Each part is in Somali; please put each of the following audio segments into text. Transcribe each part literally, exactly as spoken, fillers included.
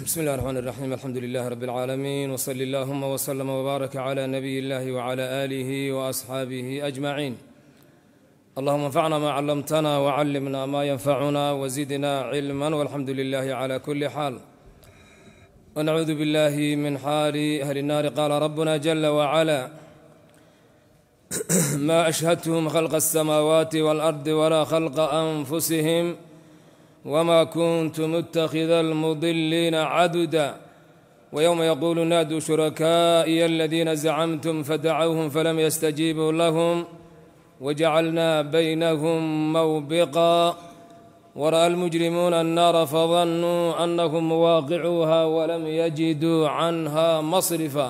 بسم الله الرحمن الرحيم. الحمد لله رب العالمين، وصل اللهم وسلم وبارك على نبي الله وعلى آله وأصحابه أجمعين. اللهم انفعنا ما علمتنا وعلمنا ما ينفعنا وزدنا علما، والحمد لله على كل حال. ونعوذ بالله من حال أهل النار. قال ربنا جل وعلا: ما أشهدتهم خلق السماوات والأرض ولا خلق أنفسهم وما كنت متخذ المضلين عددا ويوم يقول نادوا شركائي الذين زعمتم فدعوهم فلم يستجيبوا لهم وجعلنا بينهم موبقا ورأى المجرمون النار فظنوا أنهم مواقعوها ولم يجدوا عنها مصرفا.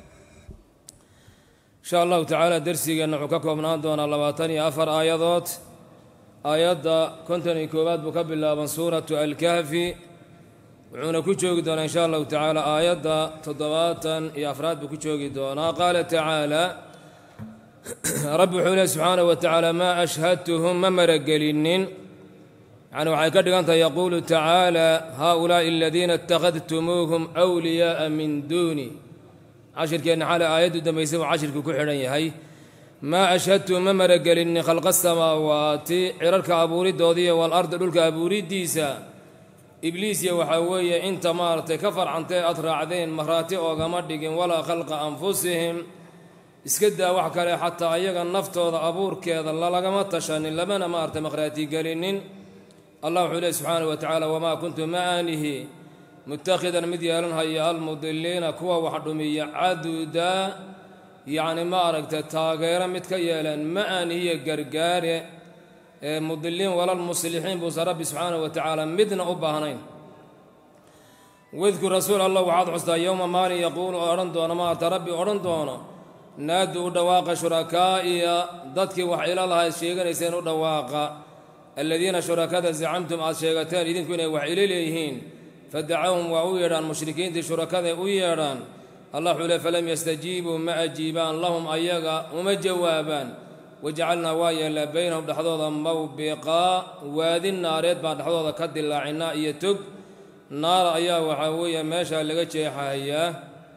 إن شاء الله تعالى درسي أن حكاكم من أندونا لباتني أفر آيات آيات كنتني كوبات بكبل من سورة الكهف، وعونا كتشوك دونا إن شاء الله تعالى آيات تضواتا يا أفراد بكتشوك دونا. قال تعالى: رب حوله سبحانه وتعالى: ما أشهدتهم ممرقلين، يعني وحيكد أنت يقول تعالى: هؤلاء الذين اتخذتموهم أولياء من دوني. عشر كان على آيات دم يسمى عشر كحرين هاي. ما أشهدتهم ممرقلين خلق السماوات عررك أبوري دودية والأرض للك أبوري ديسا. إبليس وحوية انت مارت كفر عن أطرع ذين مهراتي وغمردق ولا خلق أنفسهم اسكدا وحكا حتى أيغا النفط وذا أبور كذا الله لقما تشان لمن مارت مخراتي قلين. الله حوله سبحانه وتعالى: وما كنت مآنه متخذا مديالا هيا المضلين كوا وحدمية عدودا، يعني ما أرقت تاغيرا متكيلا مآن هي قرقار مضلين ولا المصلحين بوس ربي سبحانه وتعالى مدنا أباهنين. واذكر رسول الله وعاد حستا يوم مالي يقول أرندونا ما تربي أرندونا نادوا دواق شركائي ضدك وحيلا الله الشيغان يسينوا دواق الذين شركاء زعمتم الشيغتان إذن كنا وحيلا ليهين فدعوهم وأويران المشركين دي شركاء أويران. الله حوله فلم يستجيبوا ما أجيبان لهم أيغا وما جوابان وجعلنا وايا بينهم دحضوضا موبقا وادي النار بعد دحضوضا كد اللاعنا يتق نار أيا وحاوية ماشا لغتشيحا هيا.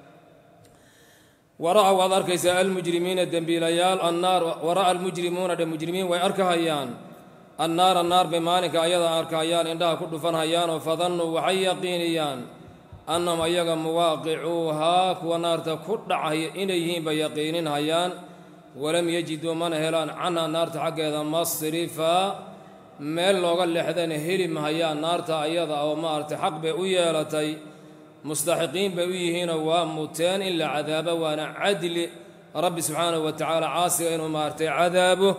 ورأوا أذركيس المجرمين الدنبيليال النار ورأى المجرمون المجرمين ويأركهيان النار النار بمالك أيضا أركهيان عندها كل فنهيان وفظنوا وحيقينيان أنهم أيضا مواقعوها كونار تكدع إليهم بيقين هيان ولم يجدوا من هلان عنها نار حق هذا مصرفا ميل لوغا لحدن هلم هيان نار أيضا أو مارت حق بأويالتي مستحقين بويهين ومتان إلا عذابه وانا عدل رب سبحانه وتعالى عاصي إنه مارت عذابه.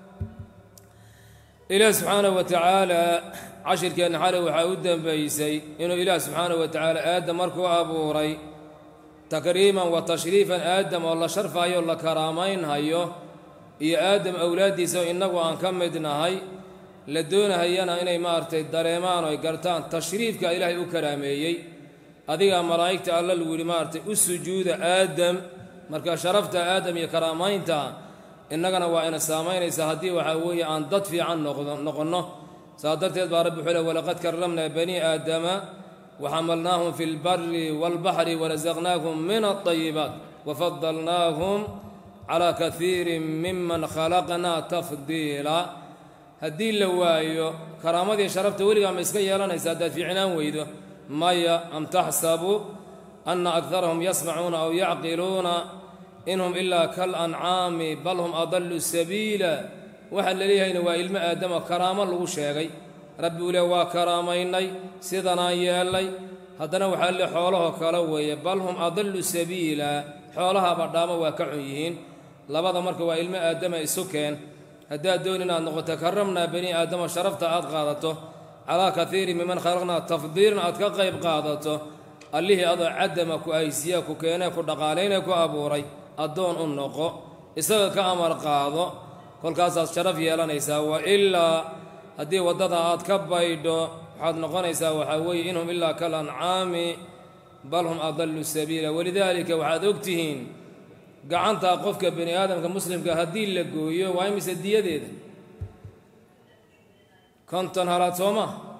إله سبحانه وتعالى عشر كان حاله وحاودا بيسي إنه إله سبحانه وتعالى آدم مركو أبوري تكريما وتشريفا آدم والله شرفا هاي والله كرامين هايو يا آدم أولادي سو إنه أنكمدنا هاي لدون هينا إني مارت الدريمان ويقرتان تشريف كإلهي وكرامي هذه ملائكة الله الولي مارت السجود آدم مركا شرفت آدم يا كرامينتا إننا وإن سامين سهدي وحوي عن ضدفي عن نقنه سادرت يدبر رب حوله: ولقد كرمنا بني آدم وحملناهم في البر والبحر ورزقناهم من الطيبات وفضلناهم على كثير ممن خلقنا تفضيلا. هدي اللوايو كرامتي شرفت ولي مسكي لنا سادات في عنان ويدو ما أم تحسبوا أن أكثرهم يسمعون أو يعقلون إنهم إلا كالأنعام بل هم أضلوا السبيل. وحل ليهين وإلم آدم كراما لو شيغي ربي ولوا كراميني سيدنا يالي هدنا وحل حوله كلوي بل هم أضلوا السبيل حولها برداما وكعيين لبدا مرك وإلم آدم السكين هدا دوننا أن تكرمنا بني آدم شرفت أدغادته على كثير ممن خلقنا تفضيلا أتكقيب قادته اللي أضع عدمك وأيسيك وكينك ودقالينك وأبوري أدون النقو إساق كأمر قاضو كل كاساس شرف يلانيسا وإلا هدي وددها أتكبايدو حد نقونيسا وحوي إنهم إلا كالأنعام بل هم أضلوا السبيل. ولذلك وحد أكتهين قعنت أقفك بني آدم كمسلم كهدي لقويو وإمس الدية ديد كنتن هلا توما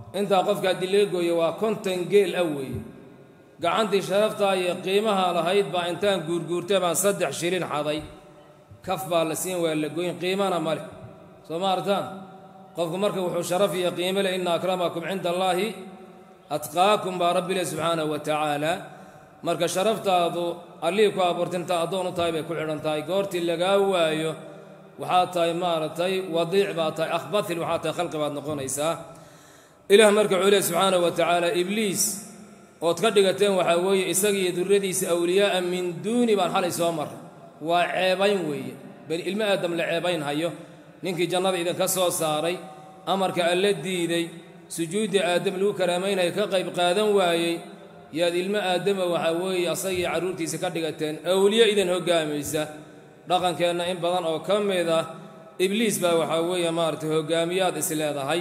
intaa qofka haddii laga gooyo waa konton geel ah weeye gacantii sharaftaa iyo qiimaha lahayd baa intaan guurguurtay baan saddex shilin xaday kaf baa la siin waa la goyn qiimana ma leh soo ma artaan qofku marka wuxuu sharaf iyo qiimo leh inna akramakum cinda allaahi atqaakum baa rabbi leh subxaanahu wa tacaala marka sharaftaadu allihii ku abuurtinta addoon u tahay bay ku xidhan tahay goortii lagaa waayo waxaad tahay maaragtay wadiic baad tahay akhbathil waxaad tahay khalqi baad noqonaysaa ilaah marka wuxuu leh subxaanahu wa tacaala ibliis ood ka dhigateen waxaa weeye isagiiyo durradiisa awliyaaa min duuni baan xalay soo marray waa ceebayn weeye bani ilmo aadam la ceebayn hayo ninkii jannada idinka soo saaray amarka alla diiday sujuudda aadam lagu karaamaynaya ka qayb qaadan waayey yaad ilmo aadama waxaa weeye asagii carruurtiisa ka dhigateen awliye idin hoggaamaysa dhaqankeenna in badan oo ka mid ah ibliis baa waxaa weeye maaragtay hoggaamiyaad is leedahay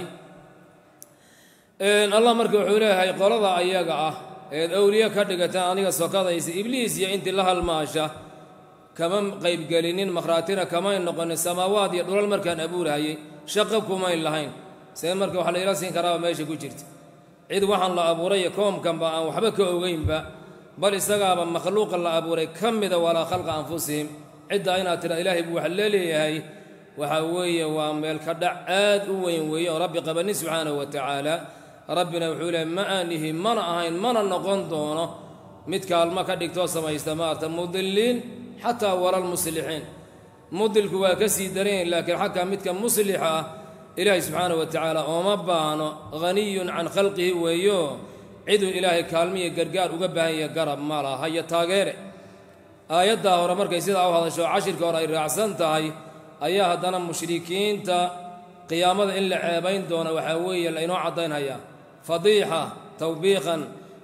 allah marka wuxuu leeyahay qolada ayaga ah eed awliye ka dhigateen aniga sokadaysa ibliis iyo intii la halmaasha kama qaybgelinin makhraatina kamay noqonin samaawaad iyo dhulal markaan abuurahayey shaqo kumayn lahayn see marka waxa layla siin karaaba meesha ku jirta cid waxaan la abuuray iyo koomkanba aan waxba ka ogaynba bal isagaaba makhluuqa la abuuray ka mida walaa khalqa anfusihim ciddaa inaad tidha ilaahay buu waxa leeleeyahay waxaa weeye waa meel ka dhac aad u weyn weeye oo rabbi qabanin subxaanahu wa tacaala rabbina wuxuu leehay ma aanihi mana ahayn mana noqon doono mid kaalmo ka dhigtoo samaysta maarta mudiliin xataa wala lmuslixiin mudilku waa ka sii daranyahin laakiin xagkaa midka muslixa ah ilaahay subxaanahu wa tacaala ooma baano haniyun can khalqihi weeyo ciduu ilaahay kaalmiya gargaar uga baahan yahe garab ma laha iyo taageere aayaddaa hore markay sidaa u hadasho cashirka hore ay raacsan tahay ayaa haddana mushrikiinta qiyaamada in la ceebayn doono waxaa weeye laynoo caddaynhayaa fadiixa tawbiiqan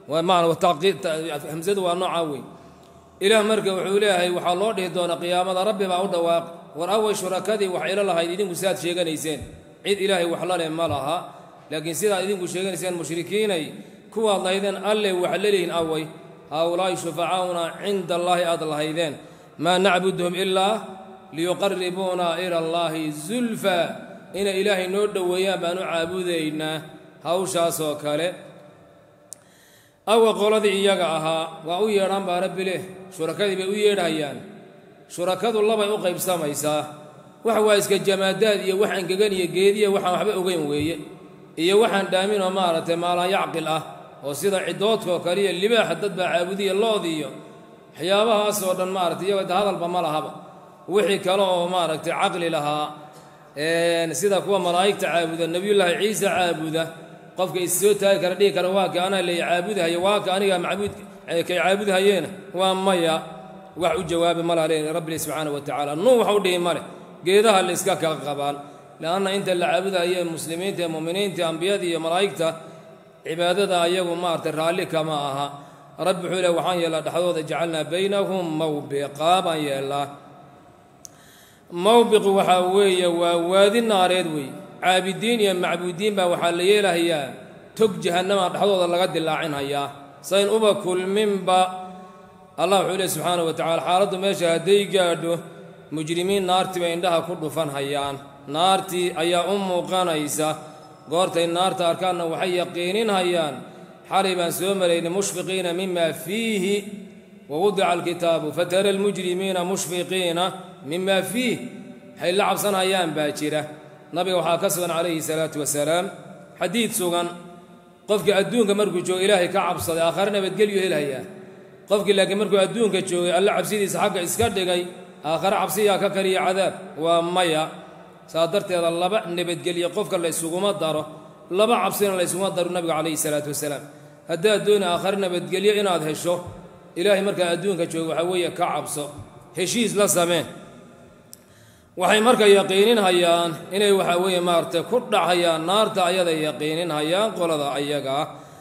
hamsadu waa noocaa weyn ilaah marka wuxuu leeyahay waxaa loo dhihi doonaa qiyaamada rabbi baa u dhawaaq war away shurakadii wax ilo lahayd idinku sidaad sheeganayseen cid ilaahay wax la leh ma laha laakiin sidaad idinku sheeganayseen mushrikiinay kuwaad lahaydeen alleh wax lelihin away haaulaa'i shufacaa'una cinda allaahi aad lahaydeen maa nacbuduhum ilaa liyuqaribuuna ila allaahi zulfaa inay ilaahay noo dhoweeyaan baan u caabudaynaa hawshaasoo kale awa qoladii iyaga ahaa waa u yeedhaan baa rabbi leh shurakadii bay u yeedhayaan shurakadu labay u qaybsamaysaa wax waa iska jamaadaad iyo wax angegan iyo geediya waxaan waxba ogeyn weeye iyo waxaan dhaaminoo maaragtay maalaan yacqil ah oo sida ciddoodkaoo kale iyo libaaxa dad baa caabudiya loodiyo waxyaabahaasoo dhan maaragtay iyagoo da hadalba ma lahaba wixii kale oo maaragtay caqli lahaa sida kuwa malaa'igta caabuda nebiyullaahi ciise caabuda qofka is soo taagi kara dhihi kara waa ka anaa lay caabudahayo waa ka aniga macbuud kay caabudahayeena waa maya wax u jawaabi ma laha le rabbi subxaanahu wa tacaala nuun wax u dhihi ma leh geedaha la iska kala qabaan leanna inta la caabudahaye muslimiinta ee mu'miniinta ambiyada iyo malaa'igta cibaadada ayagu maaragtay raalli kama aha rabbi wuxuu leh waxaan yeellaa dhexdooda jacalnaa baynahum mawbiqaa baan yeellaa mawbiqu waxaa weeye waa waadi naareed wey caabidiin iyo macbuudiin baa waxaa la yeelahayaa tog jahannama dhexdooda laga dilaacinhayaa sayn uba kulminba allah wuxuu leh subxaanahu wa tacala xaaladdu meesha hadday gaadho mujrimiin naartii bay indhaha ku dhufan hayaan naartii ayaa u muuqanaysa goortay naarta arkaanna waxay yaqiinin hayaan xalay baan soo maraynay mushfiqiina mima fiihi wawudica alkitaabu fatara almujrimiina mushfiqiina mima fiih waxay la cabsanhayaan baa jira nabiga waxaa ka sugan calayhi salaatu wasalaam xadiid sugan qofkii adduunka markuu joogo ilaahay ka cabsaday aakhare nabadgelyu helhayaa qofkii laakiin markuu adduunka joogay alla cabsidiisa xagga iska dhigay aakhare cabsiyaa ka kaliya cadaab waa maya saa darteeda laba nabadgelye qofka la ysuguma daro laba cabsina la ysuguma daro nabiga calayhi salaatu wasalaam haddaad dooni aakhare nabadgelyo inaad hesho ilaahay markaa adduunka jooga waxaa weeye ka cabso heshiis la samee waxay marka yaqiinin hayaan inay waxaa weeye maaragtay ku dhacayaan naarta ayaday yaqiinin hayaan qolada ayagaa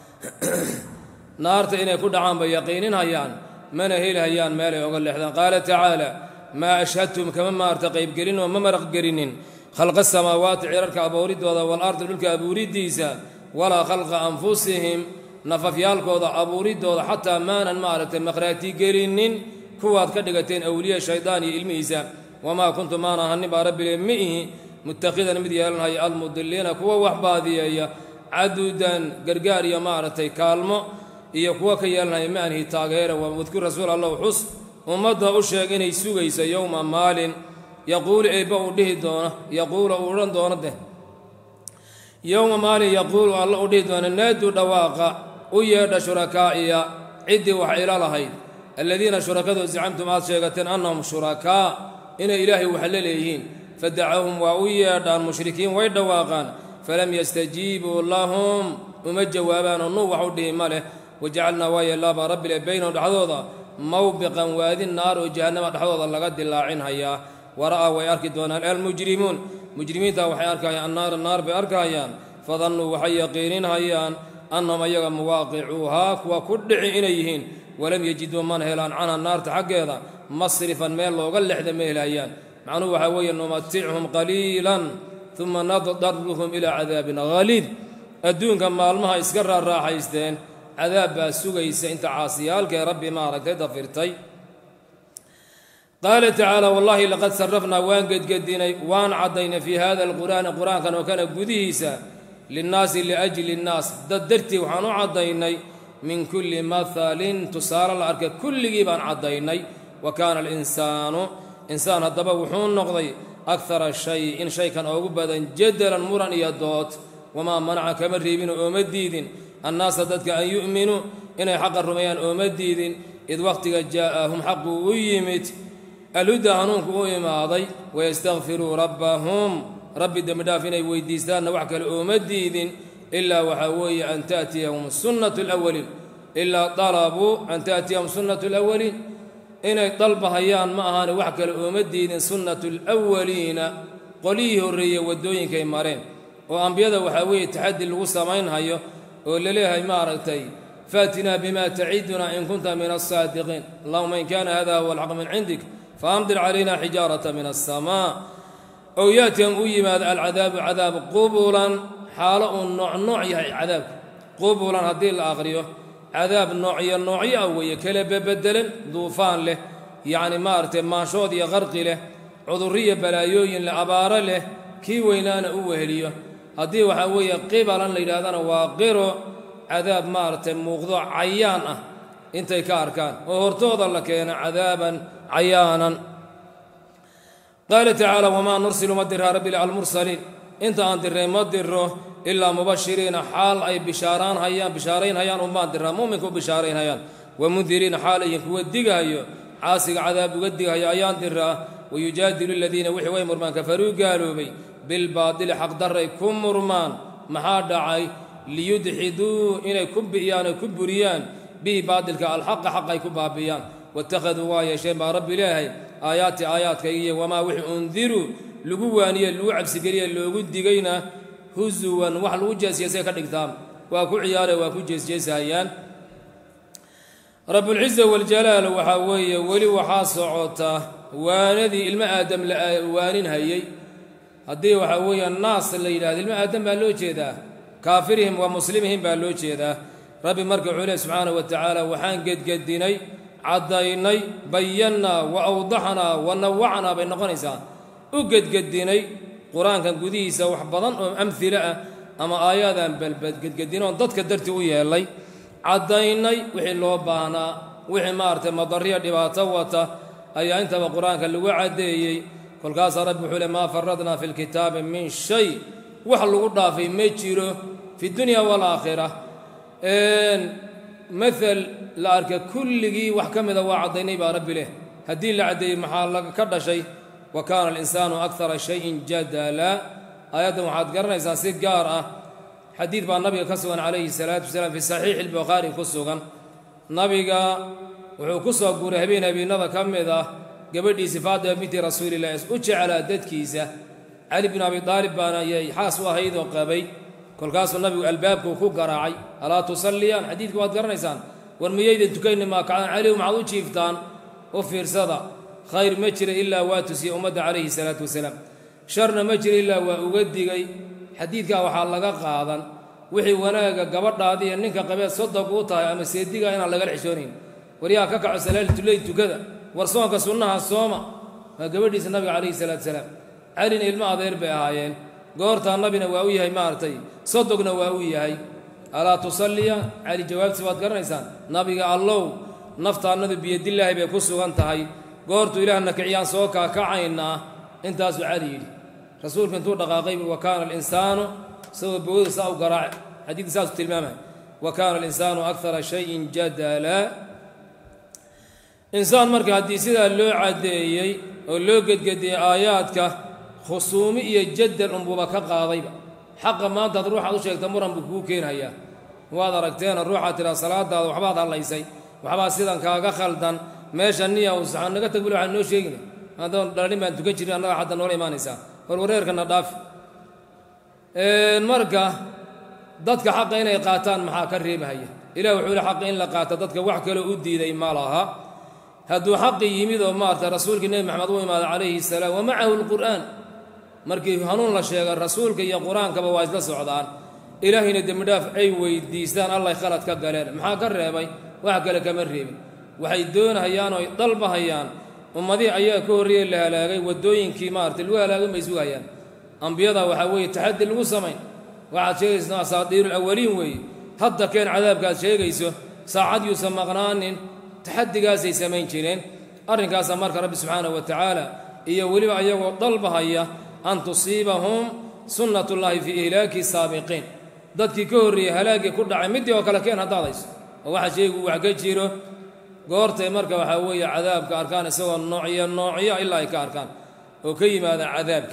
naarta inay ku dhacaan bay yaqiinin hayaan mana heli hayaan meelay oga leexdaan qaala tacaala maa ashhadtum kama maarta qaybgelin oo ma maraq gelinin khalqa asamaawaati cirarka abuuridooda waalardi dhulka abuuriddiisa walaa khalqa anfusihim nafafyaalkooda abuuridooda xataa maanan maaragtay maqhraati gelinin kuwaad ka dhigateen awliya shaydaan iyo ilmihiisa wamaa kuntu maan ahanin baa rabbi le miihi muttakidan mid yeelanhaya almudiliina kuwa wax baadiyeeya cadudan gargaar iyo maaragtay kaalmo iyo kuwa ka yeelanaya maanhi taageera wadkur rasuul allah xus ummadda u sheeg inay sugayso yowma maalin yaquulu eebba uu dhihi doona yaquulu uu odhan doono deh yowma maalin yaquulu alla u dhihi doona naadu dhawaaqa u yeedha shurakaa'iya ciddii wax ila lahayd aladiina shurakadu zacamtum aad sheegateen annahum shurakaa inay ilaahay wax la leeyihiin fadacahum waa u yeedhaan mushrikiin way dhawaaqaan falam yastajiibuu lahum uma jawaabaanoo nuu wax u dhihi ma leh wajacalnaa waa yeellaabaa rabbile baynahum dhexdooda mawbiqan waadi naar oo jahannama dhexdooda laga dilaacin hayaa wara'aa way arki doonaan almujrimuun mujrimiinta waxay arkahayaan annaara naar bay arkahayaan fadannuu waxay yaqiinin hayaan annahum ayaga muwaaqicuuhaa kuwa ku dhici inay yihiin walam yajiduu mana helaan canha naarta xaggeeda masrifan meel looga lexda ma helayaan macnuhu waxaa weeye numatichum qaliilan uma naddaruhum ilaa cadaabin haliid adduunka maalmaha iska raaraaxaysteen cadaab baa sugaysa inta caasiyaalkee rabbi maaragtay dafirtay qaala tacaala wallaahi laqad sarrafnaa waan gedgedinay waan caddaynay fii hada alqur'aani qur-aankan oo kana gudihiisa linnaasi liajli innaas dad dartii waxaan u caddaynay min kulli mahalin tusaale la arka kulligii baan caddaynay wa kaana alinsaanu insaan haddaba wuxuu noqday akara shay in shaykan oogu badan jadalan muran iyo dood wamaa manaca kama reebin ooma diidin annaasa dadka an yu'minuu inay xaqa rumeeyaan ooma diidin id wakhtiga jaa'ahum xaquu u yimid alhuda hanuunku u imaaday wayastakfiruu rabbahum rabbi dembidhaaf inay weydiistaanna wax kale ooma diidin ilaa waxaa weeye an ta'tiyahum sunnatu alawaliin ilaa dalabuu an ta'tiyahum sunnatu alawaliin inay dalbahayaan ma ahaane wax kale ooma diidin sunnatu alawaliina qolihii horreeye waddooyinkay mareen oo ambiyada waxaa weeye taxaddi lagu samaynhayo oo laleeyahay maaragtay faatinaa bimaa tacidunaa in kunta min alsaadiqiin allahuma in kaana hada huwa alxaq min cindik faamdir calayna xijaarata min alsamaa ow yaatihum u yimaada alcadaabu cadaab qubulan xaalo uu noocnooc yahay cadaabka qubulan haddii la aqriyo cadaab noocyo noocyo ah weeye kala bebedelan duufaan leh yacni maaragtay maanshood iyo qarqi leh cudurriyo balaayooyin leh abaaro leh kii weynaana u weheliyo haddii waxaa weeye qibalan la yidhahdana waa qiro cadaab maaragtay muuqdo cayaan ah intay ka arkaan oo hortooda la keeno cadaaban cayaanan qaala tacaala wamaa nursilu ma dirhaa rabbi almursaliin inta aan dirray ma diro ilaa mubashiriina xaal ay bishaaraan hayaan bishaarayn hayaan unbaan dirraa mu'minka u bishaarayn hayaan wamundiriina xaal ayin kuwa digahayo caasiga cadaab uga digahayo ayaan diraa wayujaadilu aladiina wixii way murmaan kafaruu gaaloobay bilbaadili xaqdarray ku murmaan maxaa dhacay liyudxiduu inay ku bi'iyaan ay ku buriyaan bihi baadilka alxaqa xaq ay ku baabiyaan waittakhaduu waa yeesheen baa rabbi leeyahay aayaati aayaadkayga iyo wamaa wixii undiruu lagu waaniye lagu cabsigeliye loogu digayna husuwan wax lagu jeesjeesay ka dhigtaan waa ku ciyaare waa ku jeesjeesahayaan rabbulciza waljalaal waxaa weeye weli waxaa socota waanadii ilmo aadam la waanin hayey haddii waxaa weeye naas la yidhahdo ilmo aadam baa loo jeedaa kaafirihim wa muslimihim baa loo jeedaa rabbi marka wuxuu lehy subxaanahu wa tacaala waxaan gedgedinay caddaynay bayannaa wa awdaxnaa wa nawacnaa bay noqonaysaa u gedgedinay qur-aankan gudihiisa wax badan oo amhilo ah ama aayaadaan balbad gedgedinoon dadka dartii u yeelay caddaynay wixii loo baahnaa wixii maaragtay madariya dhibaato wata ayaa intaba qur-aanka lagu caddeeyey kolkaasaa rabbi wuxuu le maa faradnaa fi lkitaabi min shay wax lagu dhaafay ma jiro fi dunya waalaakhira maal la arka kulligii wax ka mida waa caddaynay baa rabbi leh haddii la caddeeyey maxaa ka dhashay wa kaana alinsaanu akara shayin jadala aayaddan waxaad garanaysaa si gaar ah xadiid baa nabiga ka sugan calayhi salaatu wasalaam fi saxiixi albukhaari ku sugan nabiga wuxuu ku soo guuray habeen habeennada ka mid ah gabadhiisi faatima binti rasuulilah u jeclaa dadkiisa cali binu abi daalib baana ayay xaas u ahayd oo qabay kolkaasuu nabigu albaabkuu ku garaacay alaa tusalliyaan xadiidka waad garanaysaan war miyaydan tukayni maa kacdaan calihu maxaad u jiiftaan u fiirsada khayr ma jira ilaa waa tusiye ummadda calayhi salaatu wasalaam sharna ma jira ilaa waa uga digay xadiidkaa waxaa laga qaadan wixii wanaaga gabadhaadi iyo ninka qabeed sodog uu tahay ama seediga inaan lagala xishoonayn waryaa ka kaco salaaltuley tukada war soonka sunnaha sooma waa gabadhiisa nabiga calayhi salaatu wasalaam calina ilmo adeer bay ahaayeen قورت النبي نواوي هي مارتي صدق نواوي هي ألا تصلي على جواب سواد قرنيسان نبي الله نفط النبي بيد الله بيكسو أنت هاي قورت إلى أنك عيان سوكا كعينا أنت علي رسول كنت دقاقيب وكان الإنسان سوى بود ساو قراع حديث ساس تلمامه وكان الإنسان أكثر شيء جدلا إنسان مركا هدي سيدا اللو عديي واللو قد قد آياتك خصومية جدا أنبوبا كقاضيبا حقا ما أنت تروح على شيء تمرا بكوكين هيا وهذا ركتين الروح إلى صلاة وحباط الله يسي وحباط سيدا كاقا خلطا ماشا النية وسحان نقا تقولوا عنه شيء هذا لما أنت تكجري أنه حتى نور إيمان إنسان والورير كان ضاف المركة ضدك حق إن يقاتان محا كريبة هي إلى وحول حق إن لقات ضدك وحكى له أدي ذي مالها هدو حق يميد ومارت رسولك النبي محمد وإمام عليه السلام ومعه القرآن مركي هنون لا شيء الرسول كي القرآن كبواز للسعودان إلهي ندمداف أي ويديستان الله يخلط كقلال محا كريبة وحكى لك مريبة وحيدون هيان ويطلب هيان ومدي أيها كوري اللي هلاقي ودوين كي مارت الوها هلاقي ما يسوق هيان أنبياء وحوي تحدي المسلمين واحد شيء اسمه أساطير الأولين وي حتى كان عذاب قال شيء يسوع ساعد يسمى غنان تحدي قاسي سمين شيرين أرن قاس أمرك رب سبحانه وتعالى إيا ولي أيها طلبها هي أن تصيبهم سنة الله في إهلاك السابقين ضدك كوري هلاقي كل عمدي وكلكين هذا ليس واحد شيء وحكي شيره قورت مرك وحوي عذاب كأركان سوى النوعية النوعية إلا كأركان وكي ماذا عذابك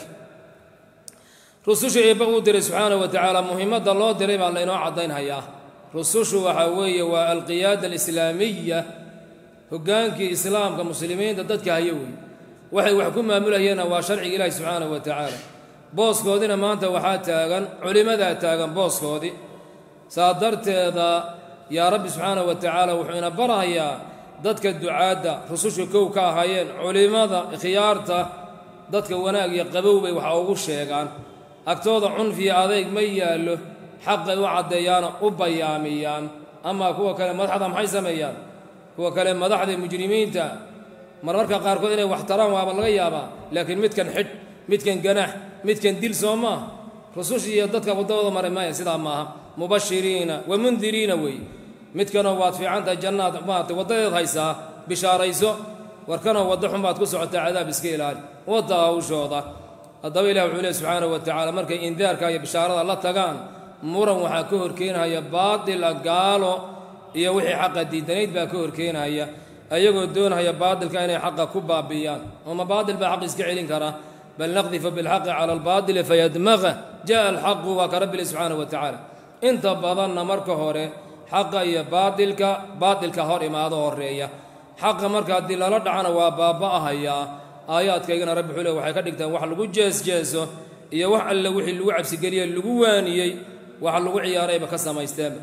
رسوش يبغوا سبحانه وتعالى مهمة الله دريب على نوع عضين هيا رسوش وحوي والقيادة الإسلامية هجانك إسلام كمسلمين ضدك هيوي وحي وحكم مأمولة هنا وشرع إله سبحانه وتعالى بوس كودنا ما أنت وحات تاجن علماء ذا تاجن بوس كودي صادرت هذا يا رب سبحانه وتعالى وحين برهيا ضدك الدعاء رسوش كوكا هيين علماء ذا خيارته ضدك وناق يقبوبي وحوش شيئا أكتوض عنفي هذيك ميال حق وعد ديانا وبياميان أما هو كلام مدحض محي سميان هو كلام مدحض المجرمين تا مرمركا قاركود إنه واحترام وابا الغيابا لكن متكن حد متكن جناح متكن ديل سوما رسوشي يضدك وضوض مرمايا سيدا ماها مبشرين ومنذرين وي متكن واد في عند الجنات ما توضيض هيسا بشاريسو وركنوا وضحهم بعد كسر عذاب اسكيلال وضعوا وشوضه الضوء إله وعليه سبحانه وتعالى مركي إنذار كاي بشارة الله تقان مرا وحكور كينا هي باطل قالوا هي وحي حق الدينيت باكور كينا هي أيقو دون هي باطل كان حق كبا بيان وما باطل بحق اسكعيلين كرا بل نقذف بالحق على الباطل فيدمغه جاء الحق وكرب سبحانه وتعالى انت بضلنا مركه هوري حق هي باطل كا باطل كهوري ما هذا حق مركه دي لا دعنا وبابا هي آيات كيغنا رب حوله waxay ka dhigtaan wax lagu jees jeeso iyo wax alla wixii lagu cabsi galiyo lagu waaniyay wax lagu ciyaaray ba ka samaysteen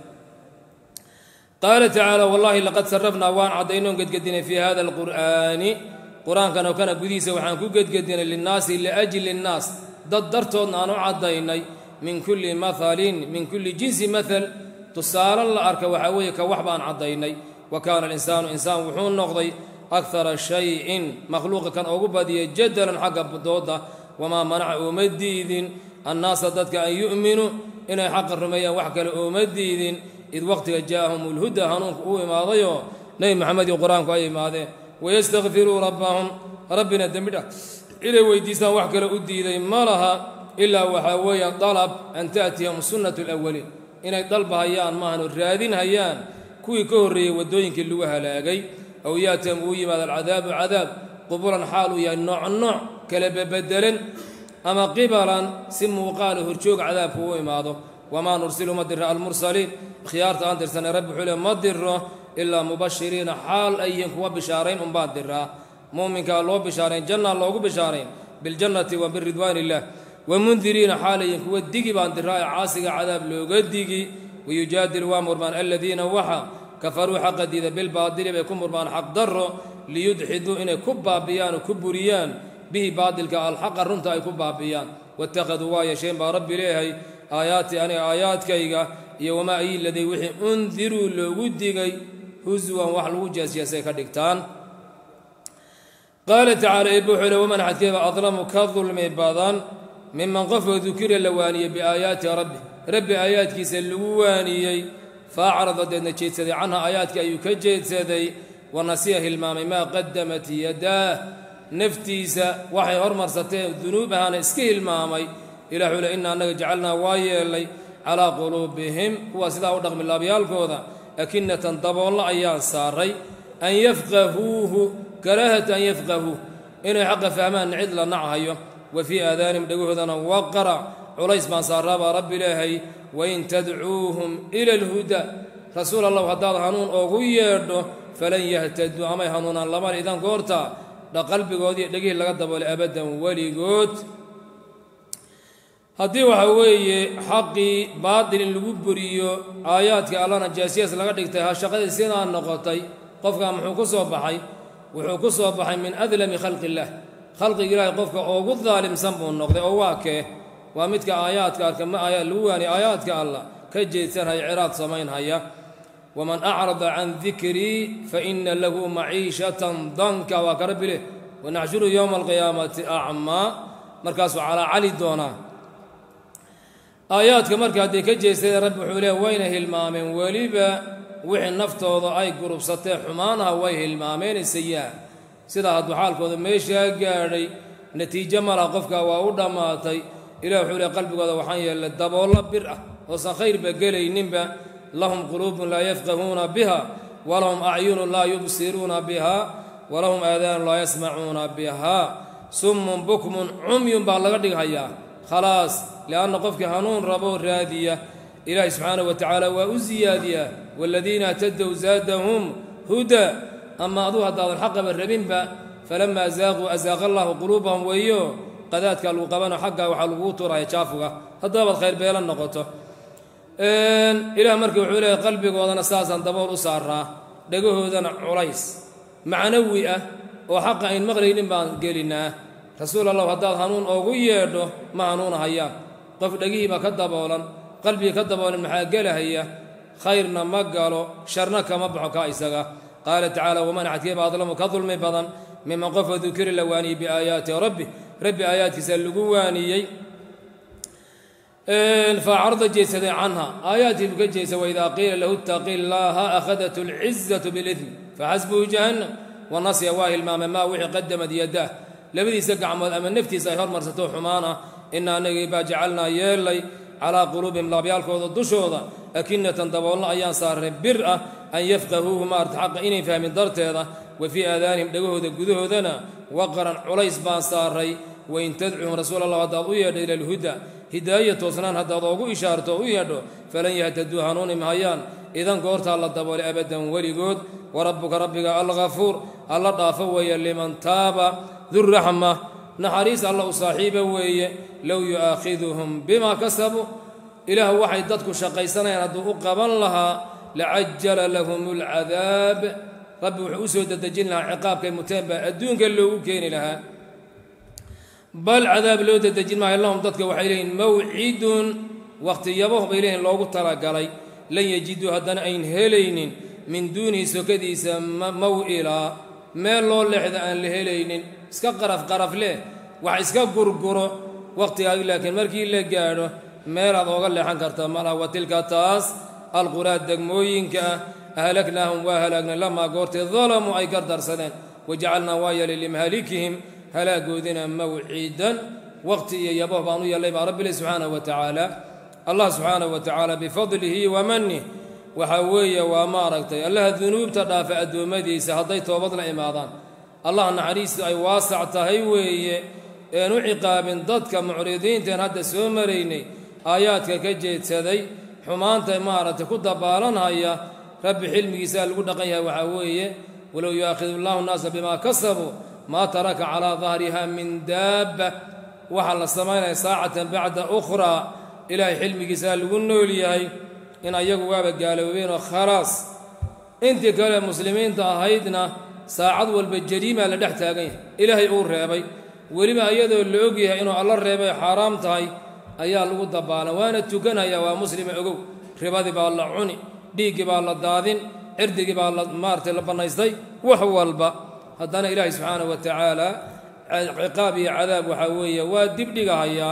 قال تعالى والله لقد سربنا وان عدينون قد قدنا في هذا القرآن قرآن كانوا كان قديسة وحان كو قد قدنا للناس لأجل الناس ضدرتون أنو عديني من كل مثل من كل جنس مثل تصال الله أرك وحويك وحبان عديني وكان الإنسان إنسان وحون نقضي أكثر شيء مخلوق كان أقبضي جدلا حق بدودة وما منع أمديد الناس ضدك أن يؤمنوا إن حق الرمية وحك الأمديد إذ وقت جاءهم الهدى هنوك أوي ماضيو نبي محمد القرآن كأي ماضي ويستغفروا ربهم ربنا دمدا إلى ويديسان وحك الأديد ما لها إلا وحويا طلب أن تأتيهم سنة الأولين إن طلب هيان ما هنو الرادين هيان كوي كوري ودوين كلوها لاقي أو ياتم وي ماذا العذاب عذاب قبرا حالو يا النوع النوع كلب بدلا أما قبرا سموا قالوا هرشوق عذاب هو ماذا وما نرسل مدر المرسلين خيارت أن ترسل رب حلم مدر إلا مبشرين حال أيهم هو بشارين أم بادر مؤمن كالله بشارين جنة الله بشارين بالجنة وبالرضوان الله ومنذرين حال أيهم هو الدقي باندر عاسق عذاب لو قدقي ويجادل وامرمان الذين وحى كفروا حق ديدا بالباطل بيكون مرمان حق ضر ليدحدوا إن كبا بيان وكبريان به باطل كالحق الرنتا يكبا بيان واتخذوا وايا شيء برب ليه آياتي أنا آيات كيغا يوم أي الذي وحي انذروا لودي هزوا وحلو جاسيا سيكدكتان قال تعالى إبوحنا ومن حكيم أظلم كظلم بادان ممن قف ذكر اللواني بآيات ربه ربي آيات كيس اللواني فأعرض دنا جيتسدي عنها آياتك أيك جيتسدي ونسيه المام ما قدمت يداه نفتيسا وحي هرمر ستين ذنوبها نسكيه المامي إلى حول إنا أنك جعلنا وايلي على قلوبهم هو سيدا ودغم الله بيالكوذا أكنة طبع الله أيان ساري أن يفقهوه كراهة أن يفقهوه إنه حق فهمان عدل نعهيه وفي آذانهم دقوهدنا وقرع عليس ما صار رب إلهي وإن تدعوهم إلى الهدى رسول الله هداد هنون أغيره فلن يهتدوا أما يهنون الله إذن قرطا لقلب قودي لقيه لقدب أبدا ولقوت هدي وحوي حقي باطل اللي آياتك الله نجاسيس لقدكتها شقد سينا النقطي قفك محوكو صوبحي وحوكو صوبحي من أذلم خلق الله خلق إلهي قفك أوغو الظالم سنبو النقطي أواكي ومتك آياتك كما آيات لواني آياتك الله كجيتان هاي عراض سمين هيا ومن أعرض عن ذكري فإن له معيشة ضنكا وكربله ونحشر يوم القيامة أعمى مركز على علي دونا آياتك مركز هدي كجيتان رب حوله وينه المامين وليبا وحي النفتوض أي قرب سطيح حمانها ويه المامين السيئة سيدا هدو حالكو ميشا قاري نتيجة مالا قفك وأودا ماتي إلى حول قلبك وحي الدب والله برأة وصخير بقلي نبا لهم قلوب لا يفقهون بها ولهم أعين لا يبصرون بها ولهم آذان لا يسمعون بها سم بكم عمي بالغدك هيا خلاص لأن قفك هنون ربو رادية إلهي سبحانه وتعالى وأزيادية والذين اهتدوا زادهم هدى أما أضوها هذا الحق بالربين فلما زاغوا أزاغ الله قلوبهم ويوه قذات قالوا قبنا حقه وحلوته راي شافوها هذا الخير بيلا النقطه ان الى مركب حوله قلبك ودنا اساسا دبور اسارا دغهودنا عليس معنويه وحق ان مغريين بان قلنا رسول الله هذا هنون اوغو ييدو ما هنون هيا قف دغيبا كدبولن قلبي كدبولن ما قالهيا خيرنا ما قالوا شرنا كما بحكا اسغا قال تعالى ومن عتيب اظلم كظلم بدن ممن قف ذكر اللواني بايات ربه ربي آيات سلقواني فعرض جيسد عنها آيات بكجيس وإذا قيل له اتق الله أخذت العزة بالإثم فحسبه جهنم والنصي واه المام ما وحي قدمت يداه لبدي سقع أمن نفتي سيهر مرسطو حمانا إنا نقيبا جعلنا يلي على قلوبهم لا بيالكوض الدشوضة أكنة دبوا الله أيان صار برأة أن يفقهوه ما ارتحق إني فهم درت هذا وفي آذانهم دقوه دقوه ذنا وقرا عليس بان صاري وإن تدعوهم رسول الله هذا إلى الهدى هداية وصنان هذا ضوء إشارته ويده فلن يهتدوا هنون مهيان إذن قرت الله الدبول أبدا ولقود وربك ربك الغفور الله ضافوي لمن تاب ذو الرحمة نحريس الله صاحبه وي لو يؤاخذهم بما كسبوا إله واحد ضدك شقيسنا يندو قبل لها لعجل لهم العذاب رب وحوسه تدجلنا عقاب كمتابع الدون قال له كين لها بل عذاب لو تدجل ما لهم ضدك وحيلين موعد وقت يبوه بيلين لو قلت لي لن يجدوا هدنا أين هلين من دون سكديس موئلا ما لو لحد أن لهلين اسكا قرف قرف له وحسكا قرقر وقت لكن مركي اللي قالوا ما لا ضوغل لحن كرتا مالا وتلك تاس القرى دقموينك أهلكناهم وأهلكنا لما قرت ظلموا أي قدر سنين وجعلنا وايا لمهالكهم هلاكوا ذنا موعدا وقت يبوه بانو يلي رب سبحانه وتعالى الله سبحانه وتعالى بفضله ومنه وحوية وأماركتي الله الذنوب تدافع الدومدي سهضي توبضنا إماضان الله نعريس أي واسع تهيوي نعقاب ضدك معرضين تنهد سومريني آياتك كجيت سذي حمانت إمارة كد بالنها هي رب حلمي سال ودقيها وحوية ولو يأخذ الله الناس بما كسبوا ما ترك على ظهرها من دابة وحل السماء ساعة بعد أخرى إلى حلمي سال ونولي إن أيقوا بابك قالوا بينه خلاص أنت كلا مسلمين تأهيدنا ساعد والبجريمة لدحتاقين إلهي أور ريبي ولما أيضا اللي أقيها إنه الله ريبي حرام تهي أيها اللي قد دبانا وانا تكنا يا ومسلم أقو ربادي بالله عني ديكي بالله دادين عردكي بالله مارت لبنايستي وحو البا هدانا إلهي سبحانه وتعالى عقابي عذاب وحوية ودبدقها يا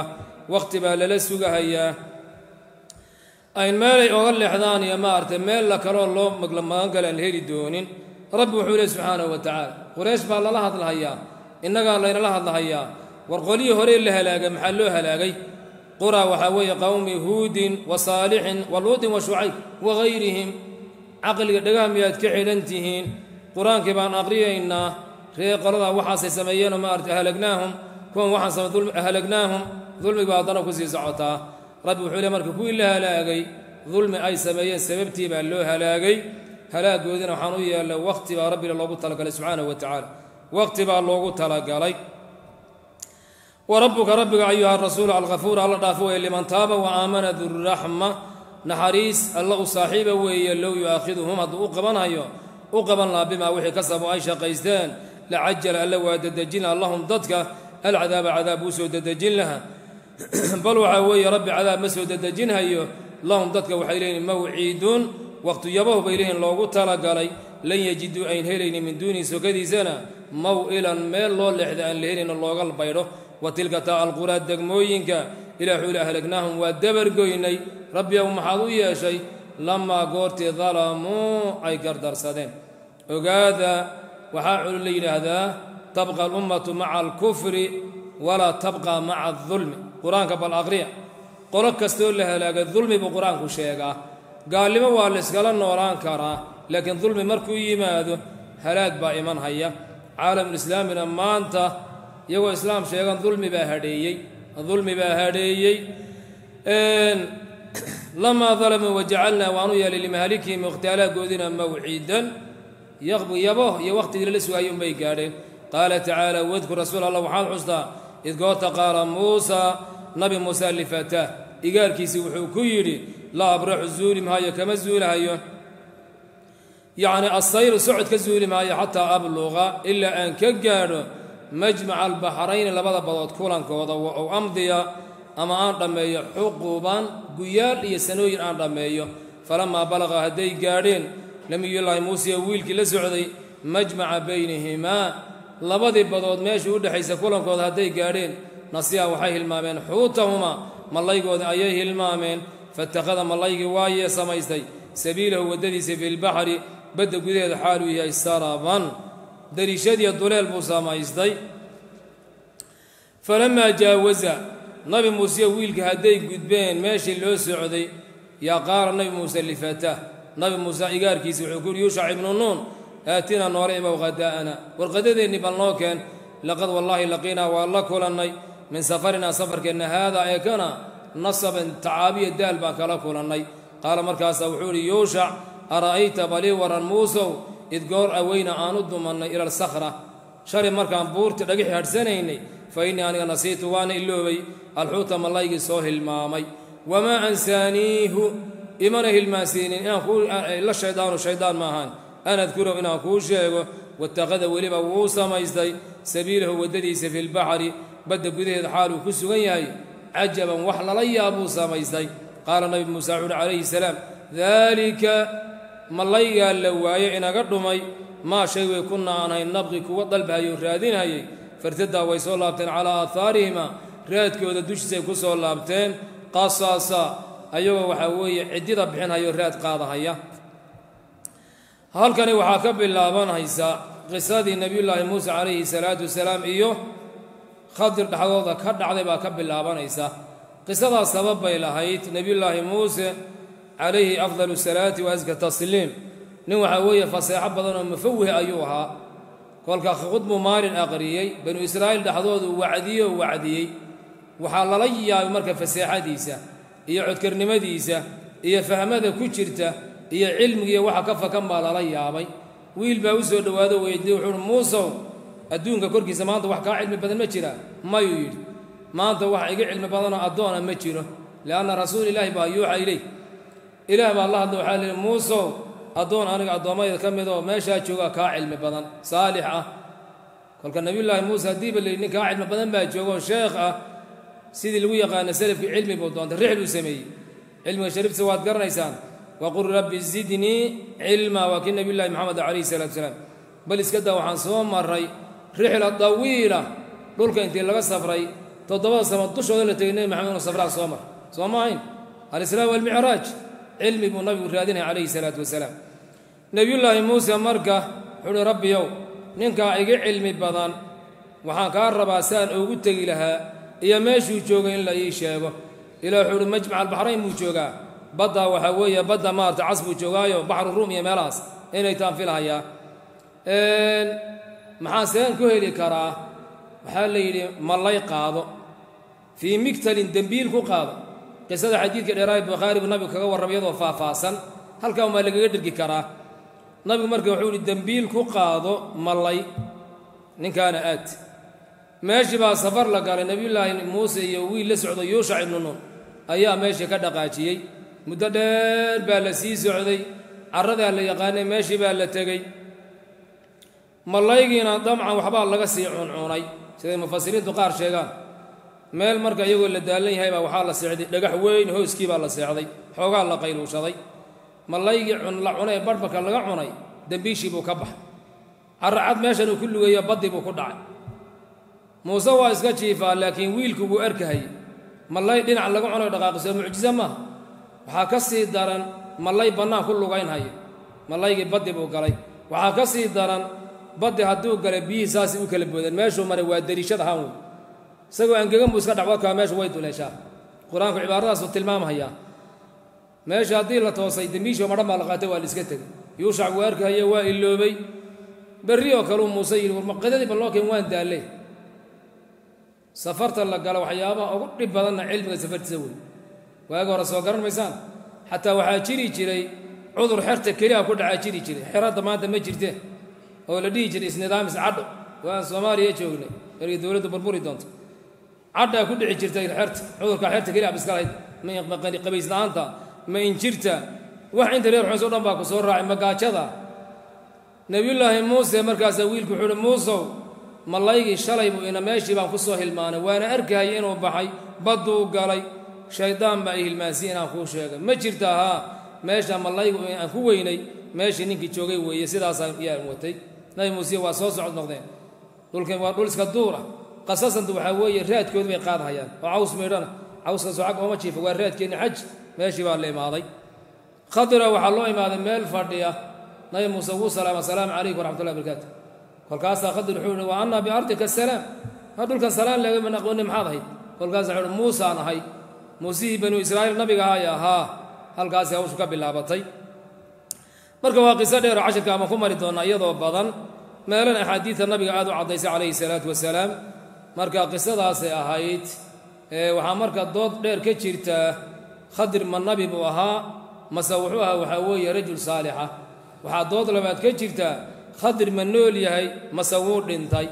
waqti baa lala sugahayaa ayn meelay oga leexdaan iyo maartay meel la kaloo loo magan galaan heli doonin rabbi wuxuu leeyahay subxaanahu wa tacaala quraysh baa lala hadlahayaa innagaa laynala hadlahayaa war qolihii hore la halaagay maxaa loo halaagay qura waxaa weeye qawmi huudin wa saalixin wa luutin wa shucayb wa gayrihim caqliga dhagaha miyaad ka xidhan tihiin qur-aankii baan aqriyaynaa ree qoladaa waxaasay sameeyeenoo maartay ahlagnaahum kuwan waxaan samey ahlagnaahum dulmiga baa haddana ku sii socotaa rabbi wuxuu leey marka kuwii la halaagay dulmi ay sameeyeen sababtii baa loo halaagay halaagoodina waxaan u yeelay waqti baa rabbina loogu talagalay subxaanahu wa tacaala waqti baa loogu talagalay wa rabbuka rabbiga ayuha rasuulu alghafuur alla dhaafo weeye liman taaba wa aamana durraxma naxariis alla u saaxiiba weeye low yu'aakhiduhum hadduu u qabanhayo u qaban lahaa bimaa wixii kasabo ay shaqaysteen lacajala alla waa dedejin laha lahum dadka alcadaaba cadaab uu soo dedejin laha bal waxaa weeye rabbi cadaab ma soo dedejinhayo lahum dadka waxay leeyihin mawciidun waqtu yabahu bay leeyihin loogu talagalay lan yajiduu ayn helaynin min duunihi sokadiisana maw'ilan meel loo leexda aan la helayno looga baydho wa tilka taa alquraa degmooyinka ilaa xuuli ahlagnaahum waa dabargoynay rabbi ow maxaad u yeeshay lamaa goortii dalamuu ay gardarsadeen ogaada waxaa culu la yidhaahdaa tabqa alummatu maca alkufri walaa tabqa maca adulmi qur-aanka bal aqriya qolo kastoo la halaaga dulmi buu qur-aanku sheegaa gaalnimo waa la iskala noolaan karaa laakiin dulmi markuu yimaado halaag baa iman haya caalamulislaamina maanta iyagoo islaam sheegan dulmi baa hadheeyey dulmi baa hadheeyey lamaa dalamuu wajacalnaa waanu yeelay limahaalikihim ikhtiyaalaadgoodina mawciidan yabo iyo waqtigii lala sugaayay unbay gaadheen qaala tacaala wadkur rasuul allah waxaad xustaa id goorta qaala muusaa nabi muuse lifataah igaarkiisii wuxuu ku yidhi laa abraxu zuuli maayo kama zuulahayo yacni assayru socod ka zuuli maayo xataa abluqa ilaa aan ka gaadho majmaca albaxrayni labada badood kulankooda wa ow amdiya ama aan dhammeeyo xuquuban guyaal iyo sanooyin aan dhammeeyo falamaa balaqa hadday gaadheen nabiyullaahi muusiya wiilkii la socday majmaca baynihimaa labadii badood meeshii u dhexaysa kulankooda hadday gaadheen nasiya waxay hilmaameen xuutahuma mallaygooda ayay hilmaameen fatakhada mallaygii waayee samaystay sabiilahu waddadiisa filbaxri badda gudaheeda xaaluu yahay saraban dariishadiiyo duleel buu samaystay falamaa jaawaza nabi muuse wiilka hadday gudbeen meeshii loo socday yaa qaala nabi muuse lifataah nabi muuse igaarkiisa wuxuu ku yidhi yuushac ibnu nuun aatina noole imow qadaa'ana warqadadeennii bal noo keen laqad wallaahi laqiinaa waa la kulannay min safarinaa safarkeenna haadaa ee kana nasaban tacaabiya daal baan kala kulannay qaala markaasaa wuxuu idhi yuushac ara'ayta balii waran muusow id goor aweyna aanu dumannay ila alsakhra shalay markaan buurti dhagixi hadhsanaynay fa innii aniga nasiitu waana iloobay alxuuta mallaygii soo hilmaamay wamaa ansaaniihu imana hilmaansiinin inaan kuu la shaydaanu shaydaan maahaan an adkurow inaan kuu sheego wattakhada weliba wuu samaystay sabiilahu waddadiisa filbaxri badda gudaheeda xaaluu ku sugan yahay cajaban wax lala yaabuu samaystay qaala nabi muuse wuxu uhi calayhi salaam daalika mallaygaa la waaye inaga dhumay maa shay way kunna aan hayn nabqi kuwa dalbahayou raadinhayay fartadaa way soo laabteen calaa aahaarihima raadkooda dushiisay ku soo laabteen qasaasa ayagoo waxaa weeye ciddida bixinhayo raad qaadahaya halkani waxaa ka bilaabanaysa qisadii nebiyullaahi muuse calayhi salaatu wasalaam iyo khadir dhexdooda ka dhacday baa ka bilaabanaysa qisadaas sabab bay lahayd nebiyullaahi muuse calayhi afdalu salaati wa aska tasliim nin waxaa weeye faseexo badanoo mufawih ayuu ahaa kolka khudbuu maalin aqriyey banu israa'iil dhexdoodu wacdiye oo wacdiyey waxaa lala yaabay marka faseexadiisa iyo codkarnimadiisa iyo fahmada ku jirta iyo cilmigiiyo waxa ka fakan baa lala yaabay wiil baa u soo dhowaado weydiiyey wuxuu uhi muusow adduunka korkiisa maanta wax kaa cilmi badan ma jira mayuu yidhi maanta wax iga cilmi badanoo addoona ma jiro lianna rasuul ilaahi baa yuuxa ileyh ilaah baa la hadla waxaa lihi muusow addoon aniga addoommayda ka midoo meeshaa jooga kaa cilmi badan saalix ah kolka nebiyullaahi muuse haddiiba layidhi nin kaa cilmi badan baa joogoo sheekh ah sidii lagu yaqaana salafkii cilmi buu doontay rixluu sameeyey cilmiga shariifta waad garanaysaan waqul rabbi zidnii cilmaa waa kii nebiyullaahi moxamed calayhi salaatu wasalaam bal iska daa waxaan soo marray rixla dawiila dhulka intii laga safray تضبط سما دشوا ولا تجينا محمد صفراء صومر صومين الإسلام والمعراج علم النبي الرادين عليه الصلاة والسلام نبي الله موسى مركه حول ربي يوم ننكا إيجا علم بدن وحان كاربا سان أو قلت لها يا ماشي جوجا إلا يشابه إلى حول مجمع البحرين موجوجا بدا وحوية بدا مارت عصب جوجايو بحر الروم يا ملاس هنا يتام في الهيا محاسن كهلي كراه وحال يلي ملاي قاضو في مقتل دنبيل كو قاضو قصة حديث كالإراي بخاري والنبي كغور ربيض وفافاسا هل كان ما لقى يدرك كراه نبي مركب وحول الدنبيل كو قاضو ملاي نين كان آت ماشي بقى سفر لقال نبي الله موسى يوي لسعود يوشع بن نون أيام ماشي كدقاتي مددر بالسي سعودي عرض اللي يقاني ماشي بالتجي ملايقينا طمعا وحبال لقى سيعون عوني سيد المفسرين تقار شيغان مeel marka iyagu la daalan yahay baa waxa la sicday dhagax weyn hooskii baa la sicday xoogaa la qayluushaday malaygi cun la cunay barbaka laga cunay dambiishii buu ka bax arcad meeshan uu kullu weeyo badii buu ku dhacay Muuse waa iska jiifaa laakiin wiilku buu arkahay malay dhinac laga cunay dhaqaaqisay mucjiza ma waxa ka sii daran malay banaan ku lugayn hayo malaygi badii buu galay waxa ka sii daran badii haduu galay biyihiisaasi u kala boodeen meeshu maray waa dariishada haan isagoo angegan buu iska dhacwa ka meesha way duleeshaa quraanku cibaaradaas uu tilmaamaya meesha hadii la toosay damiisho madhan baa la qaatay waa la iska tagay yuushac uu arkaya waa iloobay berri oo kale Muuse yiri war maqadadii ballookeen waan daalay safarta la galo waxyaabaha ugu dhib badan cilmiga safartiisa weey waaga hore soo garan maysaan hatta waxa jiri jiray cudur xirta kaliya ku dhaca jiri jiray xirada maanta ma jirtee oo la dhigi jiray isnidaam iscad waan Soomaaliya joognay erey dawladda burburi doonto عدا كل عجرت الحرت عذرك حرت كلي عبس كلاي ما يقبل قبيس لانتا ما إنجرت واحد أنت ريح حسون باكو صور راعي مقاچدا نبي الله موسى مركز ويل كحول موسى ملايقي شلي بو إنا ماشي بان كسو هلمان وانا أركاي إنو بحي بدو قالي شيطان بأي الماسين أخو شيئا ما جرتها ماشي ملايقي أخو ويني ماشي نينكي تشوغي ويسيدا سان يا موتي نبي موسى واسوس عد نقدين دول كان دول اسكدوره قصصا دوحويه راد كود بي قادهayaan oo caws meedana cawska socog oo ma jiifo waa raadkeen xaj meeshii baa la imaaday khadra waxa loo imaaday meel fadhiya nabi Muuse wuu salaam salaam alaykum warahmatullahi wabarakatuh kolkaas khadra wuxuu wa anna bi ardika salaam hadulkan salaam laga ma naqoon maxaad ahayd kolkaas wuxuu Muuse anahay Muuse banu Israa'iil nabiga ahaa ha halkaas ay usu ka bilaabatay marka waa qisa dheer casharka ama ku mari doona iyadoo badan meelan ahadiith nabiga aad u cadeysay alayhi salaatu wasalaam marka qisadaas ay ahayd ee waxa marka dood dheer ka jirta khadir man nabi buu ahaa mase wuxuu ahaa waxa weeye rajul saalixa waxa dood labaad ka jirta khadir man nool yahay mase wuu dhintay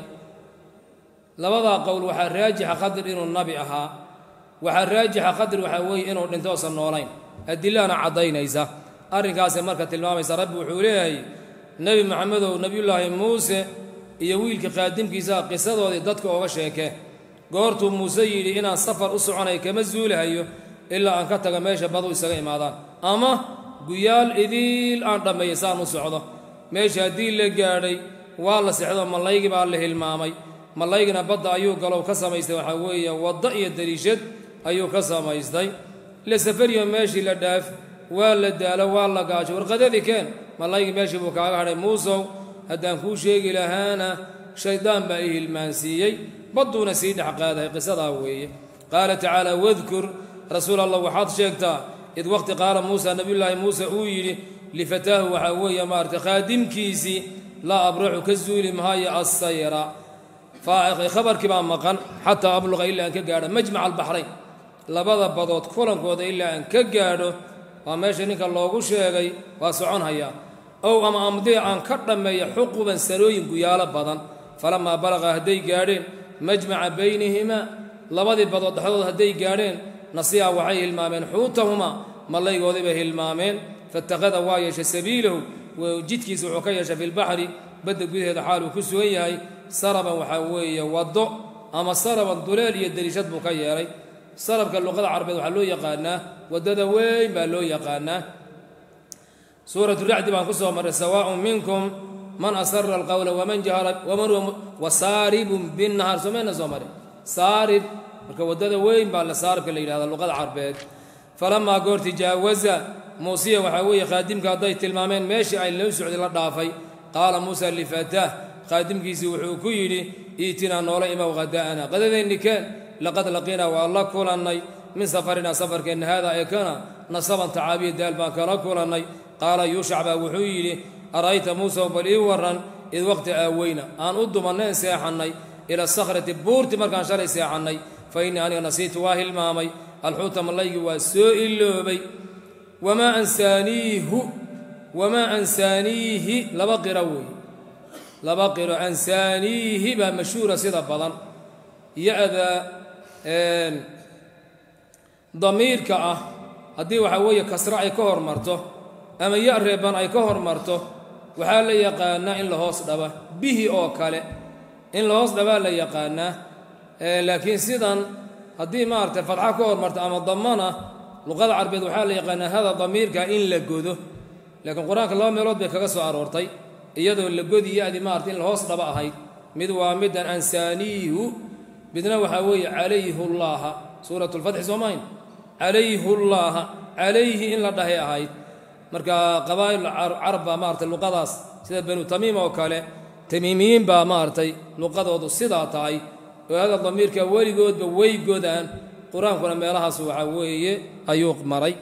labada qowl waxa raajixa khadir inuu nabi ahaa waxa raajixa khadir waxa weeye inuu dhinto oo san noolayn adilana cadaynaysa arrinkaas marka tilmaamaysa rabbi wuxuu leeyahay nabi maxamed oo nabiyullaahi muuse iyo wiilka qaadimkiisa qisadoodii dadka uga sheekay goortu Muuse yiri inaan safar u soconay kama zuulahayo ilaa aan ka taga meesha badu isaga imaadaan ama guyaal idil aan dhameeysan u socdo meesha hadii la gaadhay waa la sixdo malaygi baa la hilmaamay malaygina badda ayuu galow ka samaystay waxa weeye wada iyo dariishad ayuu ka samaystay la safariyo meeshii la dhaaf waa la daalo waa la gaajo warqadadii keen malaygi meeshii buu kaaga hadhay Muuse haddaan kuu sheegi lahaana shaydaan baa ii hilmaansiiyey baduuna sii dhex qaaday qisadaa weeye qaala tacaala wadkur rasuul allah waxaad sheegtaa id waqti qaala muusa nabiyullaahi muuse uu yidhi lifataahu waxaa weeye maarta khaadimkiisii laa abraxu ka zuuli maayo assayra faa'iqi khabarkii baa maqan xataa abluqa ilaa aan ka gaadho majmaca albaxrayn labada badood kulankooda ilaa aan ka gaadho waa meesha ninka loogu sheegay waa socon hayaa أو أما أمضي عن كرم حقوبا سروين قيالة بدن فلما بلغ هدي قارين مجمع بينهما لبدي بضد حوض هدي قارين نصيع وعيه المامين حوتهما ما الله يقول به المامين فاتخذ وايش سبيله وجدك زعكيش في البحر بدأ به هذا حاله كسويه سربا وحويه وضع أما سربا الضلال يدري شد مكيري سرب كاللغة العربية وحلو يقانا ودد وين بالو يقانا سورة الرعد بان كسوه مر سواء منكم من أسر القول ومن جهر ومن وصارب بالنهار سمعنا زمر صارب marka wadada weyn baa la saarka la yiraahdo luqada carbeed falama goorti jaawaza muusiya waxa weeye qaadimka haday tilmaameen meeshii ay loo socday la dhaafay qaala muusa li fatah qaadimkiisi wuxuu ku yiri iitina noola ima waqadaana qadadeenni kan laqad laqina wa alla kulanay min safarina safarkeena hada ay kana nasaban taabiy dal baa kala kulanay qaala yushacba wuxuu yiri arayta muusa bali waran id waqti aawayna aan u dumanay seexanay ila sakhrati buurti markaan shalay seexanay fa inni ani nasiitu wa hilmaamay alxuuta malaygi waa soo iloobay wama ansaniihu wama ansaniihi laba qirawi laba qiro ansaniihi ba mashhuura sida badan yaada een damiirka ah hadii waxa weeye kasra ay ka hormarto ama ya reeban ay ka hormarto waxa la yaqaanaa in la hoos dhaba bihi oo kale in la hoos dhaba la yaqaanaa ee laakiin sidan hadii ma artay fatxa ka hormarto ama damana luqada carbeed waxa la yaqaanaa hada damiirka in la godo laakiin quraanka laba meelood bay kaga soo aroortay iyadoo la godiyo adi ma artay in la hoos dhaba ahayd mid waa midan ansaniihu midna waxa weeye alayhi allah suuratul fath soomayn alayhi allah alayhi in la dhahay ahayd marka qabaa'il arab ma artay luqadaas sida banu tamiim oo kale tamiimiin ba ma artay luqadoodu sida tahay oo hada damiirka waligood ba way godaan quraankuna meelahaas waxa weeye ayuu maray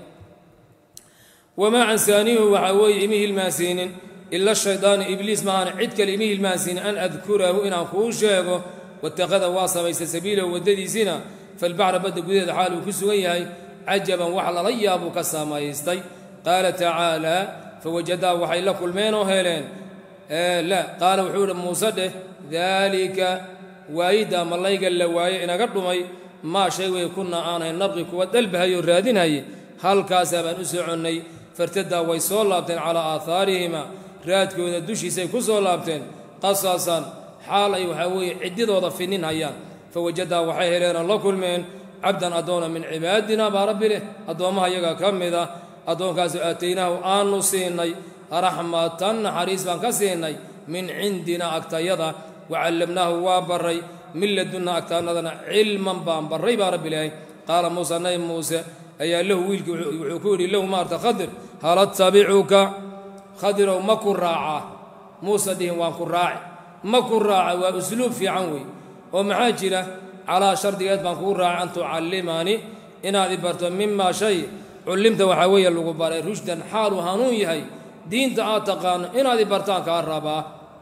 wama ansanihu waxa weeye imihi ilmaasinin illa shaytaan iblis ma aan cid kale imihi ilmaasin an adkurahu in aan ku sheego wattaqada wasamaysa sabiila wadadiisina falbahra bad gudeed xaal uu ku sugan yahay ajaban wax la yaabo ka samaystay qala ta'ala fawajada waxay la kulmeen oo heleen la qala wuxuu muusa de dalika waayida malayga la waaye inaga dhumay ma shay way kuna aanay nabqi kuwa dalbahayo raadinay halkaas baan u soconay fartada way soo laabteen ala aatharihima raadkooda dushiisay ku soo laabteen qasasan xaal ay waxa weeye cididooda finin hayaan fawajada waxay heleen la kulmeen abdan adoona min cibaadina ba rabbile adoomaha iyaga kamida adoonkaas aataynahu aanu siinay rahmatan haris baan ka siinay min indina aktayada wa allamnahu wa baray min ladunna aktanadana ilman baan baray ba rabbile qala musa nay musa ayaa lahu wiilki wuxuu ku yiri lahu maarta khadir hal tabi'uka khadir oo makuraa'a musa dihin waan ku raaci makuraa'a waa usluub fiican way oo maxaa jira ala shardigeed baan ku raaci antu callimani inaad ibarto mimma shay علمت وحوي لغو باري رشدا حال وهانون يهي دين تقان إن هذه برتان كهرباء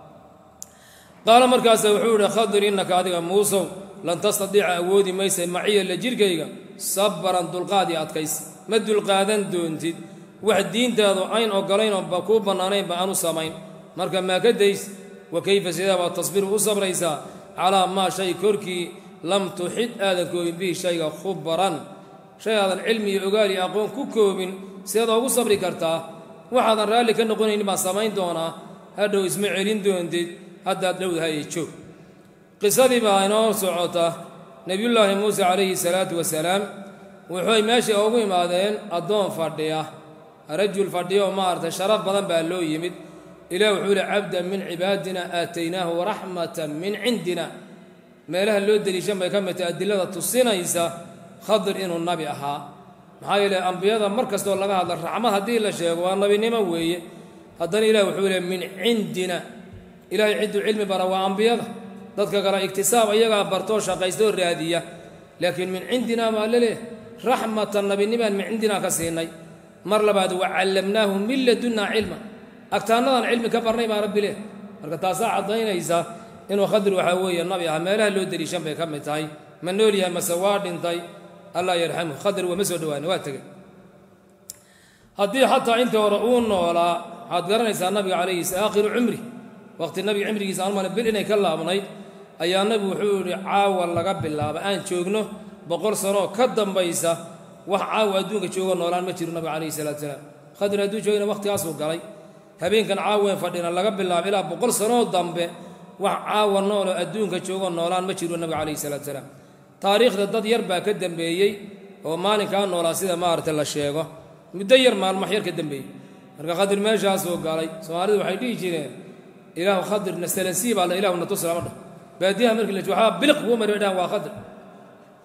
قال مركز وحور خضر إنك هذا موسى لن تستطيع أودي ميسا معي لجيركيغا صبرا دلقادي أتكيس مد القادن دونتي واحد دين تاذو عين أقلين وبكوب بنانين بأنو سامين مركز ما كديس وكيف سيدا التصبير وصبر إيسا على ما شيء كركي لم تحد آذكو به شيء خبرا شيء هذا العلم يقال يقول كوكوبين سيدا أبو صبري كرتا وحدا رالي كان نقول إنما سامين دونا هذا اسمه علين دوندي هذا لو هاي تشوف قصة بها سعوته نبي الله موسى عليه الصلاة والسلام وحوي ماشي أبوي مادين الدون فردية رجل فردية وما أرد شرف بدن بالله يمد إلى وحول عبدا من عبادنا آتيناه رحمة من عندنا ما له اللود اللي جنب كم تأدلة تصينا يسا خضر إنه النبي أها هاي الأنبياء مركز دول لها هذا الرحمة هذه لا شيء والنبي نموي هذا إلى وحول من عندنا إلى عد علم بروا أنبياء ذاتك قرأ اكتساب أيها برتوش قيسدور رياضية لكن من عندنا ما له رحمة النبي نمان من عندنا كسيني مر بعد وعلمناه من لدنا علما أكترنا العلم كبرني ما ربي له مركز تاسع ضينا إذا إنه خضر وحوي النبي عمله لو دري شنب كم تاي من نوريها مسواد تاي الله يرحمه خضر ومسود وانواتك هدي حتى أنت ورؤون ولا هتقرن النبي عليه آخر عمري وقت النبي عمري يسأل من بلنا كلا مناي أي النبي وحور عاول لقب الله بأن شوقنا بقول صراع كدم بيسا وعاود دونك شوقنا ولا المشير النبي عليه الصلاة والسلام خضر هدو شوقنا وقت ياسو قري هبين كان عاون فدينا لقب الله بلا بقول صراع ضمبه وعاون نول أدونك شوقنا ولا المشير النبي عليه الصلاة والسلام تاريخ ضد يربا كدم بيي ومالك كان ولا سيده ما ارت الله شيغو مدير مال محير كدم بيي marka qadir meesha soo galay Soomaalidu waxay dhigi jireen ilaahu qadir nastalansiib ala ilaahu natusra wada baadiyaha markii la joogaa biliq wuu mareedaan waa qadir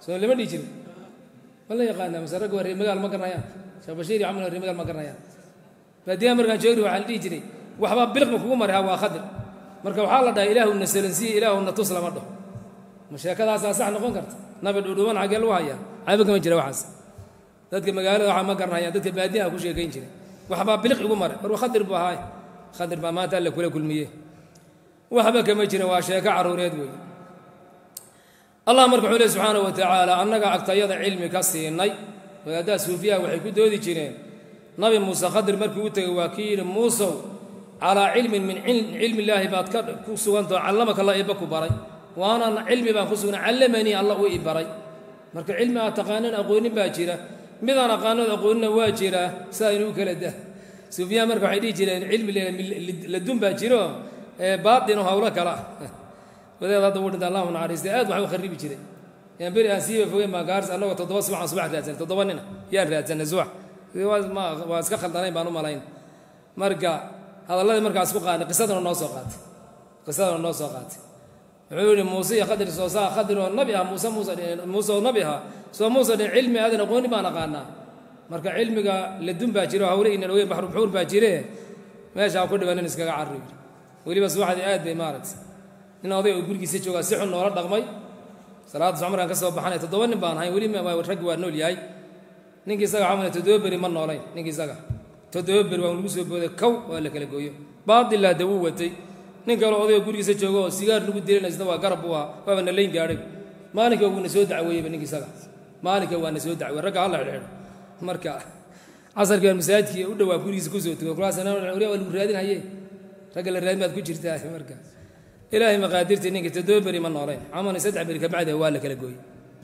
soo lama dhigi jirin wala yaqaana masarag waa reemagal ma garanayaan sheekh bashiir iyo camal reemagal ma garanayaan baadiya markaan joogay waxa la dhigi jiray waxba biliqba kugu maray waa khadir marka waxa la dhahay ilaahu nasalansi ilaahu na tus lama dhaho mashaakadaas sax noqon karta nabi dhuudhuban xagee lagu hayaa ayba kama jira waxaas dadka magaalada waxa ma garanayaan dadka baadiya ku sheegayn jiray waxba biliq igu maray war khadir baa hay khadir baa maanta la kula kulmiyay waxba kama jira waa sheeko caruureed weey allah marka wuxuu subhanahu wa ta'ala annaga agtayada cilmi ka siinay wadaada suufiya waxay ku doodi jireen nabi muuse khadir markii uu tagay waa kiir muuse ala ilmin min ilmi allah baad ka ku suganto allamaka allah ibaku baray waana cilmi baan ku sugan allamani allah uu ibaray marka cilmi aad taqaanan aqoonin baa jira midaan aqaanada aqoonina waa jira saa inuu kala dah suufiya marka waxay dhigi jireen cilmi la dun baa jiro ee baadin oo hawla kala wadaada hadda wadada allah naxariistay aad wax u kharibi jiray yaan bari aan siiba fogay ma gaars anagoo toddoba subax subax raadsan toddoba nin yaan raadsan subax ma waa iska khaldanayn baan u malayn marka hadalladii markaas ku qaanay qisadana noo soo qaatay qisadana noo soo qaatay wuxuu yiri muuse iyo khadir soo saa khadir oo nabi ah muuse muuse muuse oo nabi ah soo muuse cilmi aadan aqooni baan aqaanaa marka cilmiga la dun baa jiro hawle inna way baxru buur baa jire meesha ku dhibanan iskaga carri waliba subaxdii aad bay maarat in oday oo gurigiisa jooga si xun noola dhaqmay salaad subaxan ka soo baxanay toddoba nin baan ahay wali ma rag waa nool yahay ninkii isaga camal toddoba bari ma noolayn ninkii isaga toddoba bari waa lagu soo booday kow waa la kala gooyo baadil la dawu watay nin kale oday oo gurigiisa jooga oo sigaar lagu dilinaysa waa garab waa waa na leyn gaaray maalinka uu na soo dacweeyay ninkii isaga maalinka waa na soo dacweeyay rag Allah xidhiidh marka casarka masaajidka u dhawaa gurigiisa ku soo tagay kulaasana wariya lagu raadin hayay rag la raadin baad ku jirtaa marka ilaahay maqaadirtii ninka toddoba bari ma noolayn amana saddex bari ka bacda waa la kala gooyay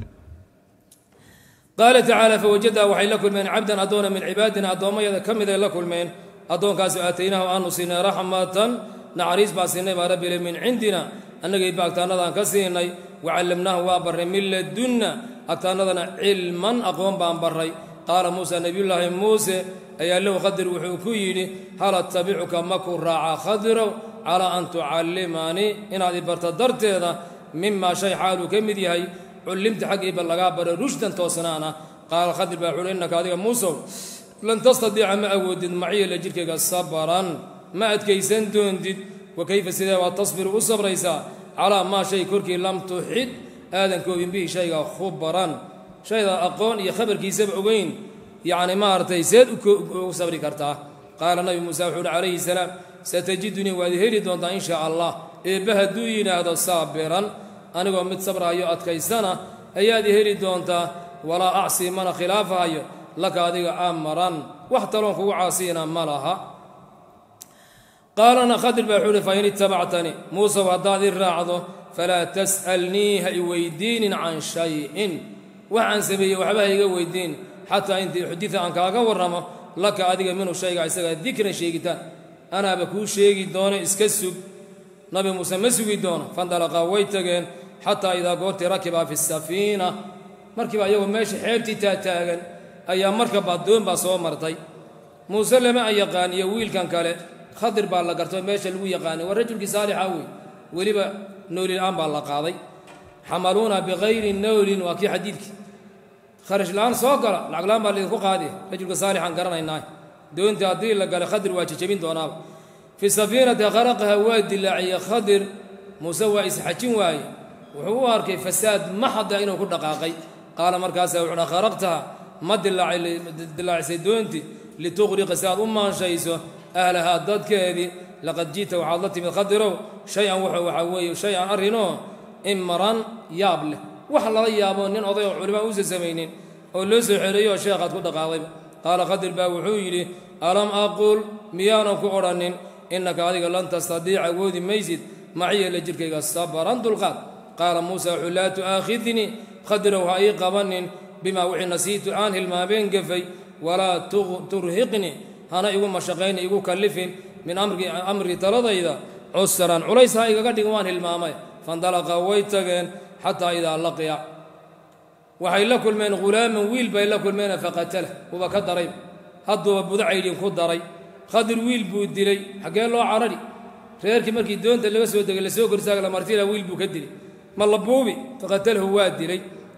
قال تعالى فوجدا وحي لكل من عبدا أدونا من عبادنا أدوما يذا كم إذا لكل من أدون كاس آتيناه أن نصينا رحمة نعريس باسينا ما ربي من عندنا أنك يبقى ذا كسينا وعلمناه وابر من لدنا أكتانا علما أقوم بأنبري قال موسى نبي الله موسى أي له خضر وحكيني هل أتبعك مكر راعى خضر على أن تعلمني إن هذه برتدرت هذا مما شيء حالك مديهي علمت حقي باللقابر رشدا توسنانا قال خضر بحول إنك هذه موسى لن تستطيع ما أود معي لجلك صبرا ما أتكيسن دوندد وكيف سيدا وتصبر وصبر يسا على ما شيء كركي لم تحد آذن كوبين به شيء خبرا شيء أقون يخبر كي سبع وين يعني ما أرتي سيد وصبري كرتاه قال النبي موسى عليه السلام ستجدني وذهري دونتا إن شاء الله إبهدوين هذا صابرا أنا قمت صبر أيو أتكيسنا أيادي هري دونتا ولا أعصي من خلافها أيو لك هذه أمرا واحترون فو عاصينا ملها قال أنا خدر بحول فإن اتبعتني موسى وضاد الراعض فلا تسألني ويدين عن شيء وعن سبيل وحبه ويدين حتى أنت حديث عنك أقورما لك هذه منه شيء عيسى ذكر شيء أنا بكو شيء دون اسكسب نبي موسى مسوي دون فانطلقا ويتغن حتى إذا قلت ركب في السفينة مركب أيوة ماشي حيرتي تاتاغن أيام مركب دون باسو مرتي موسى لما أيقان يويل كان كاله خضر بالله قرتو ماشي لو يقاني والرجل صالح أوي ولبا نول الآن بالله قاضي حملونا بغير نول وكي حديدك خرج الآن سوقرا العقلان بالله فوق هذه رجل صالح عن قرنا الناي دون تعديل قال خضر واجي جبين دوناب في سفينة غرقها وادي لعي خضر مسوى إسحاجين واي وهو أركي فساد ما حد إنه كل دقاقي قال مركزها وحنا خرقتها ما دلعي دلعي سيدونتي لتغرق ساد أمها شيسو أهلها ضد كذي لقد جيت وعضلتي من خضر شيئا وحو وحوي وشيئا أرهنو إمرا يابله وحلا يابون نين أضيع علماء وز زمينين ولوس حريو شيخ قد كل دقاقي قال خضر باوحويلي ألم أقول ميانك أورانين إنك هذه لن تستطيع وودي ميزد معي لجلك الصبر أنت القاد قال موسى لا تؤاخذني خدروا أي قبن بما وحي نسيت عنه ما بين قفي ولا ترهقني أنا يقول مشقين يقول كلفين من أمر أمر ترضى إذا عسرا عليس هاي قد يقوان المامي فانطلق ويتغن حتى إذا لقيا وحي لكل من غلام ويل بين لكل من فقتله وبكدري هدوا بدعي كدري خضر ويل بو ديلي حقا لو عرري reerkii markii doonta laga soo degay la soo gorsaag la martila wiil buu ka dilay ma labuubi faqatalahu waa dilay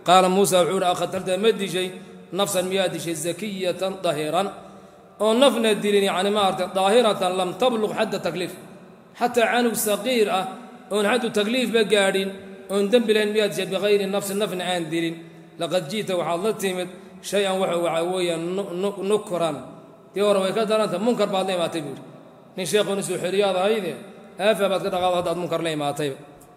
قال موسى وحور أقتلت مدي شيء نفسا ميادي شيء زكية طاهرا ونفنا الدين يعني ما ظاهرة لم تبلغ حد التكليف حتى عنق صغير ون حد تكليف بقارين ون دم بلين ميادي شيء بغير النفس النفن عن دين لقد جيت وحضرت شيئا وعويا نكرا تيورا ويكدر أنت منكر بعد ما تبير نين شيخ ونسو حرياض هيدا أفا بعد كده غلط منكر لي ما تبير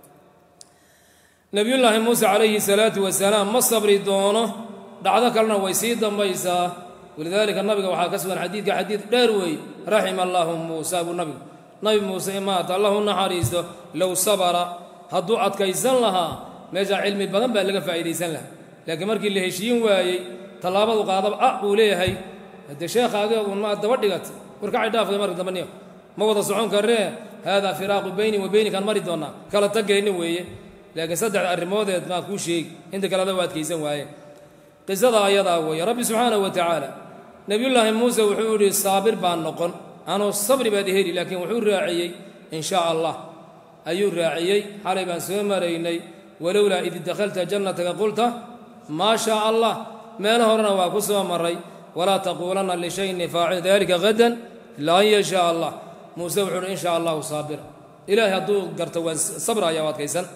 نبي الله موسى عليه الصلاة والسلام ما الصبر دونه دعذا كلنا ويسيدا ميسا ولذلك النبي وحا كسب الحديث حديث داروي رحم الله موسى والنبي نبي موسى مات الله النحاريس لو صبر هدو أتكيسن لها ميجا علمي بدن بقى لقى فايديسن لها لكن مركي اللي هشيين واي طلابة وقاضب أقو ليه هي هذا شيخ هذا وما تودقت وركع داف مرك دمنيه ما وضع صعون كره هذا فراق بيني وبينك كان مريض دونا كلا تجيني ويه لكن صدق الرمود ما كل شيء انت كلا دوات كيسن واي قصة أيضا ويا ربي سبحانه وتعالى نبي الله موسى وحور الصابر بان نقن أنا الصبر بديهري لكن وحور راعي إن شاء الله أي راعي حريبا سمريني ولولا إذ دخلت جنتك قلت ما شاء الله ما نهرنا وكسوا مري ولا تقولن لشيء فاعل ذلك غدا لا يشاء الله موسى وحور إن شاء الله صابر إلهي هدو قرت صبر يا واد كيسن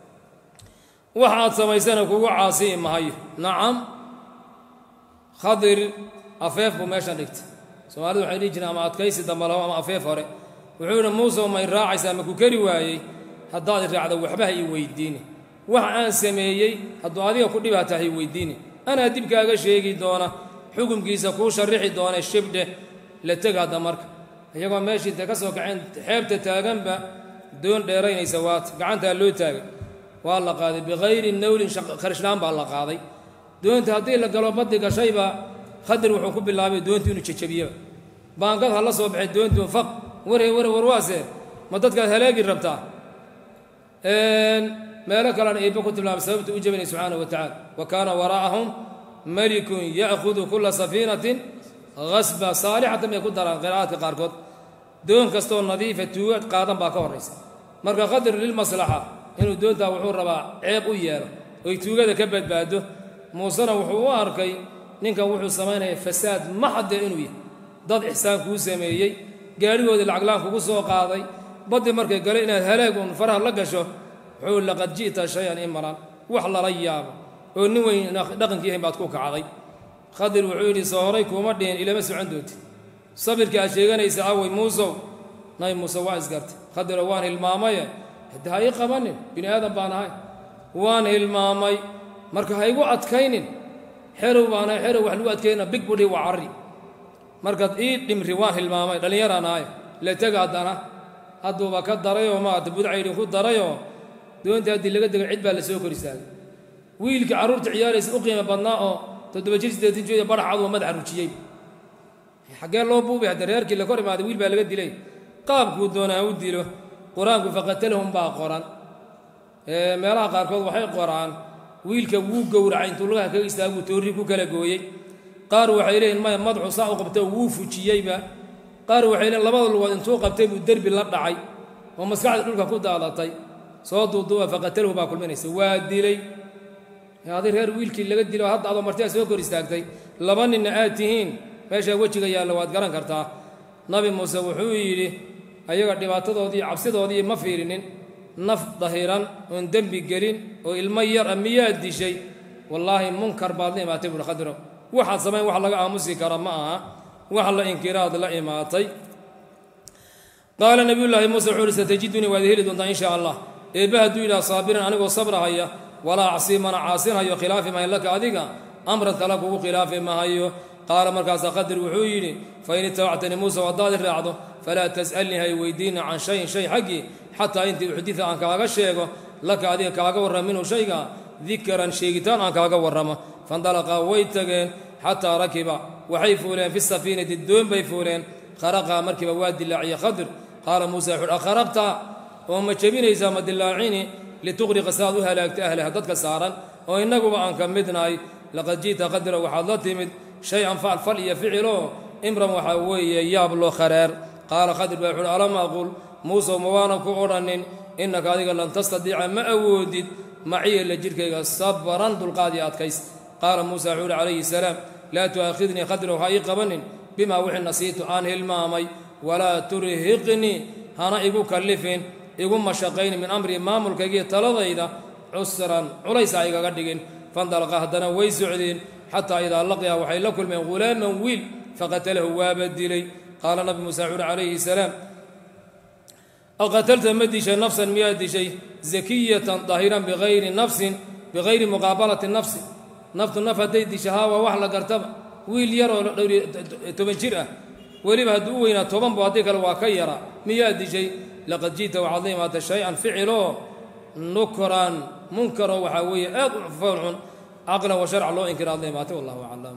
وحاد سميسنك وعاصي مهي نعم خضر أفيف وماشان ركت سؤال وحيري جنا ما أتكيس دمله ما أفيف هره وحول موسى وما يراعي سامك وكري واي هداد الرعد وحبه يويديني وحان سميي هدادي وكل بها هي ويديني أنا أديب كاغا شيء دونا حكم كيسا كو شرحي دونا الشبده لتقع دمرك يقول ماشي تكسو كعين حيبت تاغن دون ديرين يسوات قعنتها لو تاغ والله قاضي بغير النول خرشلان بالله قاضي دون تهدي لك قالوا بدك شيبه خدر وحكم بالله دون تونو تشبيه بانقض هلا صبح دون تون فق وري وري ورواسه ما ددك هلاقي ربطه ان مالك لان ايبكم تبلا بسبب وجبني سبحانه وتعالى وكان وراءهم ملك ياخذ كل سفينه غصب صالحه ما يكون درا قراءات قاركود دون كستو نظيفه تواد قادم با كوريس marka qadar lil maslaha inuu doonta wuxuu rabaa ceeb u yeelo oo tuugada ka badbaado muusana wuxuu u arkay ninkan wuxuu sameeyay fasaad maxad inuu yahay dad ihsaan ku sameeyay gaarigooda lacag laan kugu soo qaaday badi markay galay inaad halaag un faraha la gasho wuxuu laqad jiita shayan imran wax la rayaabo oo nin weyn dhaqankiisa baad ku kacday qadar wuxuu yiri sooray kuma dheen ilama socon doonti sabirka sheeganaysa away muuso nay muuso waa isgartay qadar waan ilmaamay هذا هاي قبني بني آدم بانهاي وان المامي مركه هايقو أتكينين حرو بانا حرو وحلو أتكينا بيك بودي وعري مركه إيد دمري وان المامي دلني يرانا هاي لا تقعد أنا هادو باكد درايو ما تبود عيني خود درايو دون تهدي اللي قد عيد بالسوق رسالة ويلك عرورت عيالي أقيم بناء تدبجيس تدين جوي برح عضو مدح رجيب حقين لو بوبي هذا ريارك اللي كوري ما ويل بالقد لي قاب كودونا ودي له قرآن فقتلهم با قرآن meelaha qaarkood waxay qoraan wiilka wuu gowracay intuu laga ka istaago toori ku kala gooyay qaar waxay leeyeen ma madaxu saa u qabtay wuu fujiyayba qaar waxay leeyeen labada lugood intuu qabtay buu darbi la dhacay oo maskaxda dhulka ku daadatay soo duuduwa faqatalahu ba kulmanaysa waa dilay yaadi reer wiilkii laga dilo hadda adoo martay soo kor istaagtay laba nin aad tihiin meesha wajiga yaala waad garan kartaa nabi muuse wuxuu yiri ayaga dhibaatadoodii cabsidoodii ma fiirinin naf dahiran on dambi gelin oo ilmo yar amiyaad dishay wallahi munkar baad imaatay bul khadro waxa sameyn wax laga aamusi kara ma aha wax la inkiraad la imaatay qala nabiyullaahi muusa xurisa tajiduni wa dhahili dunta insha allah ibadu ila sabiran anigo sabra haya wala asimana asin hayo khilaafi ma laka adiga amran kala kugu khilaafi ma hayo qala markaas qadar wuxuu yiri fa in tawactani muusa wa daad raacdo fala tasalni hay weydiina an shay shay haqi حتى أنت حديث عن كاغا شيغو لك هذه كاغا ورمينو شيغا ذكرا شيغتان عن كاغا ورما فانطلقا ويتغين حتى ركب وحي فولين في السفينة الدون بيفولين خرقا مركب وادي اللعي خضر قال موسى حر أخربت وهم تشبين إذا مد اللاعين لتغرق سادها لاكت أهلها ضدك سارا وإنك وعنك مدناي لقد جيت قدر وحضرت مد شيئا فعل فلي فعله امرا وحوي يابلو خرير قال خضر بيحر ألم أقول موسى موانا كورن إنك هذه لن تستطيع ما أودد معي لجركيغا صبرا دلقادي أدكيس قال موسى عود عليه السلام لا تؤاخذني قدره هاي قبن بما وحي نسيت عنه المامي ولا ترهقني هانا إيقو كلفين إيقو مشاقين من أمري مامل كي تلضيدا عسرا عليس أيقا قدقين فاندلقا هدنا ويسعدين حتى إذا لقيا وحي لكل من غلام من ويل فقتله وابدلي قال نبي موسى عليه السلام أقتلت مدشا نفسا مئة شيء زكية ظاهرا بغير نفس بغير مقابلة النفس نفط النفط ديد شهاوة وحلا قرتب ويل يرى تبنشرة ولما هدوينا توبان بواديك الواكيرة مئة شيء لقد جيت وعظيمة شيئا فعله نكرا منكرا وحاوية أضعف فرع عقلا وشرع الله إنكر عظيماته والله أعلم.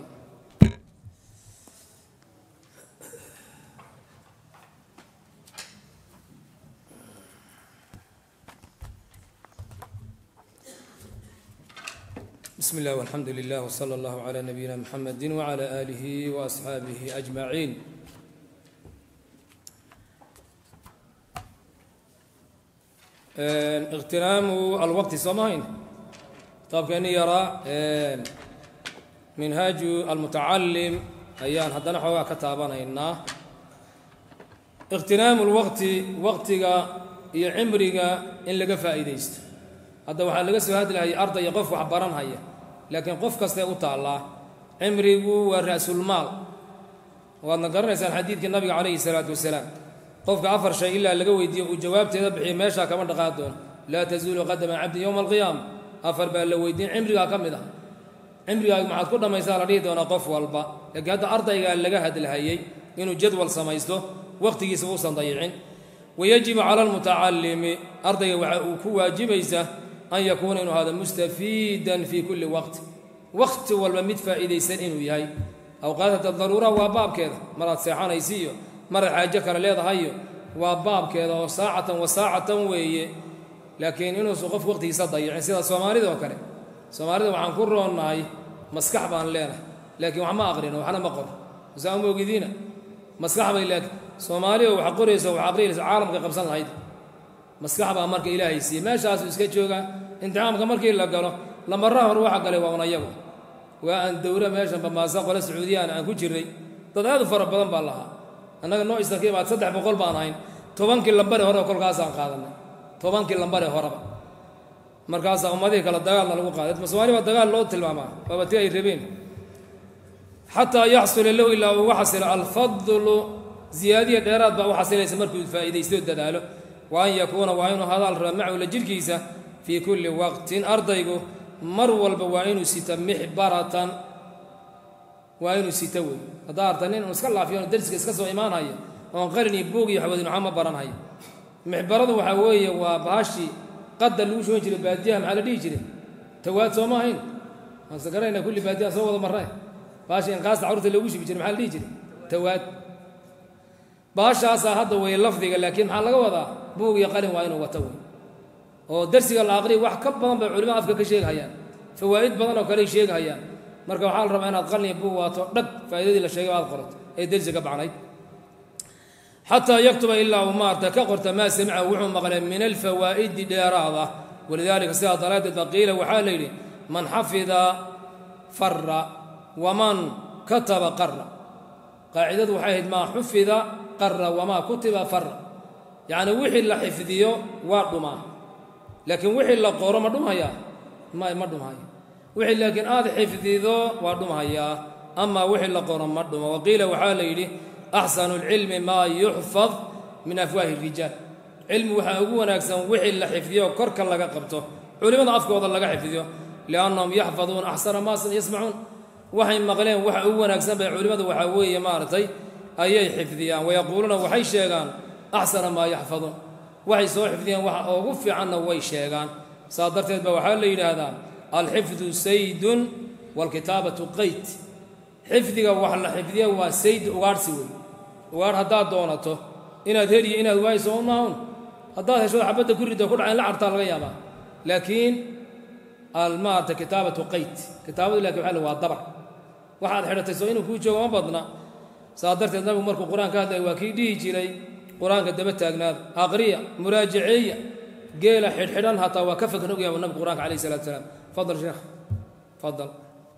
بسم الله والحمد لله وصلى الله على نبينا محمد وعلى آله وأصحابه أجمعين. اغتنام الوقت صمين طب كان يرى منهاج المتعلم أيان هدنا حوا كتابنا إنه اغتنام الوقت وقتك يا عمرك إن لقى فائديست هذا وحال لقى سهاد لهي أرض يقف وحبران هي لكن قف كسته الله عمرك ورأس المال وأنا قرأت الحديث النبي عليه الصلاة والسلام قف عفر شيء إلا لقى ويدي وجواب تذبحي ماشى كمان دقاتون لا تزول قدم عبد يوم القيامة أفر بأن لو يدين عمرك كم ده عمرك مع كل ما يصير عليه دون قف والبا لكن هذا أرض قال لقى هذا الهيي إنه جدول سمايسته وقت يسوس ضيعين ويجب على المتعلم أرض وواجب يسه أن يكون إنه هذا مستفيدا في كل وقت وقت والمد فائدة يسن إنه يهي أوقات الضرورة وباب كذا مرات ساعة يسيو مرة حاجة كلا ليض هيو وباب كذا وساعة وساعة وي لكن إنه سقف وقت يصدق يعني سيدا سومالي ذو كره سومالي وعن كره الناي مسكح بان لنا لكن وعما أقرينا وحنا مقر زام موجودين مسكح بان لكن سومالي وحقوري سو عقري عالم كقبسان هيدا مسكح بان مرك إلهي سي ما شاس إسكتشوجا أنت عام كمرك إلا قالوا لما راه روح قالوا وانا يجوا وأن دورة ماشان بماسك ولا سعودية أنا أقول جري تد هذا فرق بدن بالله أنا نوع استكيم بعد صدق بقول باناين توبان كل لمبر هرا كل قاسان قادنا توبان كل لمبر هرا مركز أمدي كلا دجال لو قادت مسواري والدجال لو تلمامه فبتيجي يربين حتى يحصل له إلا وحصل الفضل زيادة ديرات بوحصل يسمر في الفائدة يستود داله وأن يكون وعين هذا الرمع لجل كيسة في كل وقت أرضيه مر البوائن ستمح برة وعين ستوي هذا أرتنين ونسكال الله فيهم درس كسكسو إيمان هاي وانقرني بوقي حوالي نعم بران هاي محبرة وحوية وبهاشي قد اللوش وين جري بادية على دي جري توات سوما هين ما سكرنا كل بادية صوّد مرة باشي انقاص عروض اللوش بيجري محل دي جري توات باشا أصلا هذا ويلفظ لكن محل قوضا بوقي قلم وعين وتوي ودرس العقلي واحد كبر بعلماء أفكار شيء هيا فوائد بدن وكل شيء هيا مركب حال ربنا أتقلني بوه وترد فائدة الشيء هذا قرط أي درس قبعناي حتى يكتب إلا وما تكقرت ما سمع وعم مغلب من الفوائد ديراضة ولذلك سيادة ثلاثة بقيلة وحالي من حفظ فر ومن كتب قر قاعدة وحيد ما حفظ قر وما كتب فر يعني وحي اللي حفظيه وارضما لكن وحي اللي قوره ما دم هيا ما ما دم هيا وحي لكن هذا حفظيه وارضما هيا أما وحي اللي قوره ما دم وقيل وحالي أحسن العلم ما يحفظ من أفواه الرجال علم وحاقونا أكسن وحي اللي حفظيه وكرك اللي قبته علماء أفكار الله حفظيه لأنهم يحفظون أحسن ما يسمعون وحي مغلين وحاقونا أكسن علماء وحاوية مارتي أي حفظيان ويقولون وحي شيغان أحسن ما يحفظون وحي سوى حفظيان وغفي عنه وحي شيغان صادرت بوحال لي هذا الحفظ سيد والكتابة قيت حفظك وحنا حفظيه وسيد وغارسوي وغار هدا دونته إن هدي إن الوايس هون هدا هشوا حبته كل ده كل عين لعرت الغيابة لكن المات كتابة قيت كتابة لكن حلو والضبع واحد حدا تسوين وكوجو ما بدنا صادرت النبي مركو قرآن كهذا وكيدي جري قرآن قدمت أجناد أقرية مراجعية قيل حد حدان هتا وكفك نقيا والنبي قرآن عليه الصلاة والسلام. تفضل شيخ تفضل.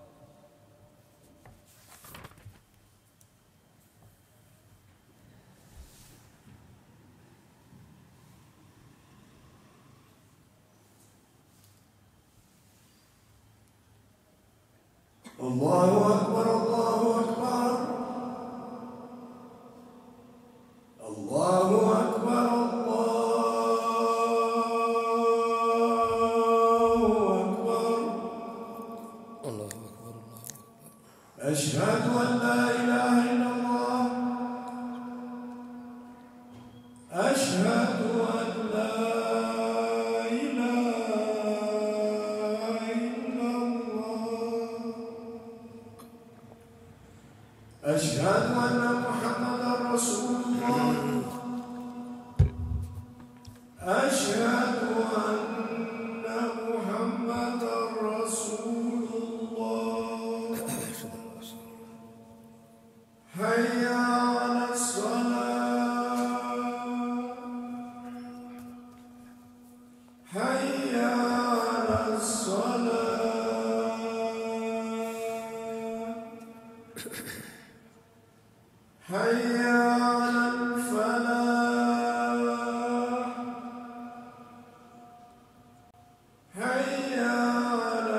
الله أكبر الله أكبر الله أكبر الله أكبر الله أكبر الله أكبر. أشهد أن لا إله إلا الله أشهد أن لا إله إلا الله أشهد أن محمدا رسول الله أشهد أن محمدا رسول الله حي على الصلاة حي على الصلاة حي على الفلاح حي على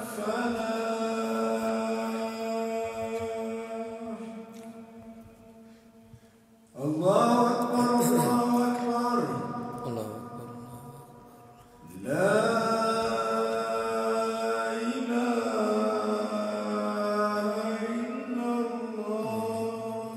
الفلاح الله أكبر الله أكبر الله أكبر. لا إله إلا الله.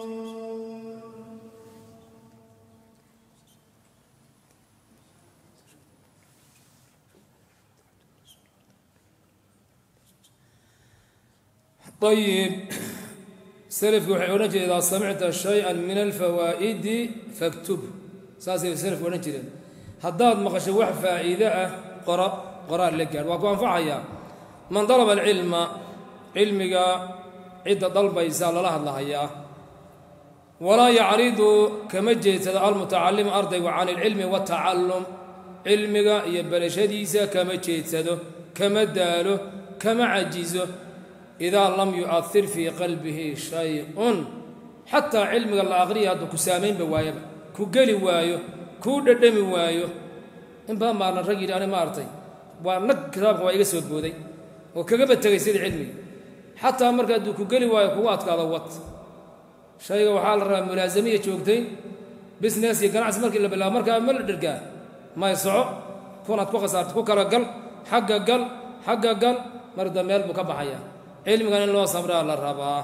طيب سلف وحي إذا سمعت شيئا من الفوائد فاكتب. ساسي سلف ونجد هداد مقش وح فائدة قرأ قرأ لك وكون فعيا من طلب العلم علمك عدة طلب يسال الله الله إياه ولا يعرض كمجيت المتعلم أرضي عن العلم والتعلم علمك يبلش هديسة كمجيت كمداله كما عجزه إذا لم يؤثر في قلبه شيء حتى علمك الآخرية هذا كسامين بوايب كقلي وايو كوددمي وايو إن بام أنا رجل أنا مارتي وأنا كتاب هو يجسد بودي وكجبت تجسيد علمي حتى أمرك هذا كقلي وايو قوات كذا وات شيء وحال ملازمية شوكتين بس ناس يكون عسمرك إلا بالله أمرك أمل درجة ما يصعب كونت كوكسارت كوكرا قل حق قل حق قل مرد ميل بكبحيا علم كان الله صبر على الربا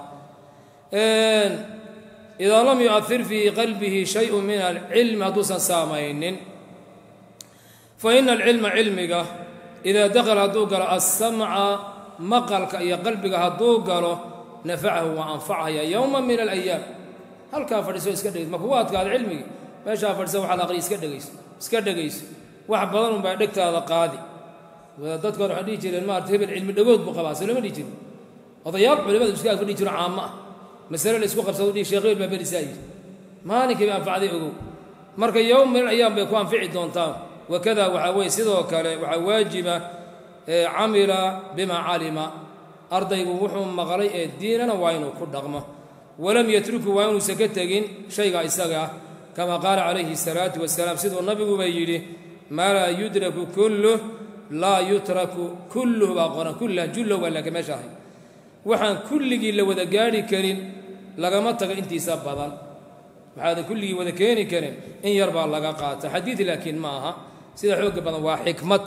إذا لم يؤثر في قلبه شيء من العلم دوسا سامين فإن العلم علمك إذا دخل هدوغل السمع مقلك يا قلبك هدوغل نفعه وأنفعه يوما من الأيام هل كافر يسوي اسكدغيس مكوات قال علمي ما شافر سوى على غري اسكدغيس اسكدغيس واحد بدن بعدك هذا قاضي وذكر حديث المار تهب العلم دغود بقباس لما ديجي وضياب علماء المسكات في ديجي عامه مسألة الاسبوع قبل سعودي شيخين ما بين سايد ما نك بأنفع ذي أقول مرك يوم من الأيام بيكون فعل دونتان وكذا وعوي سيدو كله وعواجب عمل بما علم أرضي ووحهم مغري ديننا وعينه كل رغمه ولم يتركوا وعينه سكتين شيء إسقى كما قال عليه الصلاة والسلام سيد النبي بيجي ما لا يدرك كله لا يترك كله باقنا كله جله ولا كما شاهد وحن كل جيل وذا قاري كريم لقمتك انت سبضا وهذا كل وذا كيني كريم إن يربى الله قات حديث لكن معها سيد حوق بدن وحكمة.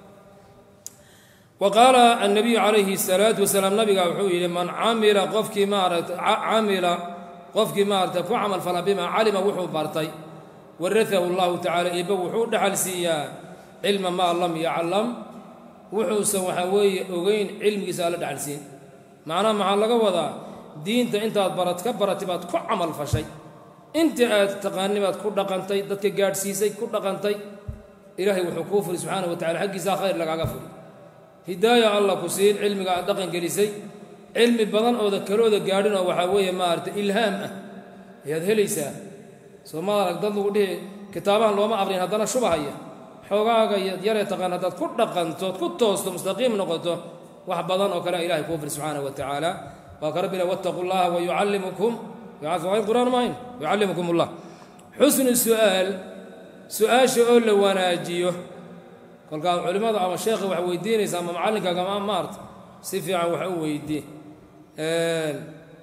وقال النبي عليه الصلاة والسلام نبي قال من عمل قفك مارت عمل قفك مارت فعمل فلا بما علم وحو بارتي ورثه الله تعالى يبوحو دحل سيا علم ما لم يعلم وحو سوحوي اوغين علم يسال دحل سين معناه مع لغا ودا دينت انت برت كبرت باد كو عمل فشي انت تقاني باد كو دقنتي ددك غادسيسay كو دقنتي الهي وحو كفر سبحانه وتعالى حقيسا خير لغا غفر هدايه الله كسين علمك دقن غليسي علم بدن او ذكرودا غادين او waxa weeye maarta ilham ah yaad helaysa Soomaaliya dad lagu dhigay kitaabahan looma aqrin hadana shubahaya xogaaga yar ee taqaan hadaad ku dhaqanto ku toosto mustaqiim noqoto wax badan oo kale ilaahay kuu fir subhanahu wa ta'ala wa karbina wattaqullaha wa yuallimukum ya'afu al-qur'an ma'in yuallimukum Allah husn su'al su'aasha oo la wanaajiyo kolka culimada ama sheekha wax weydiinaysa ama macalinka ama maart si fiican wax u weydii een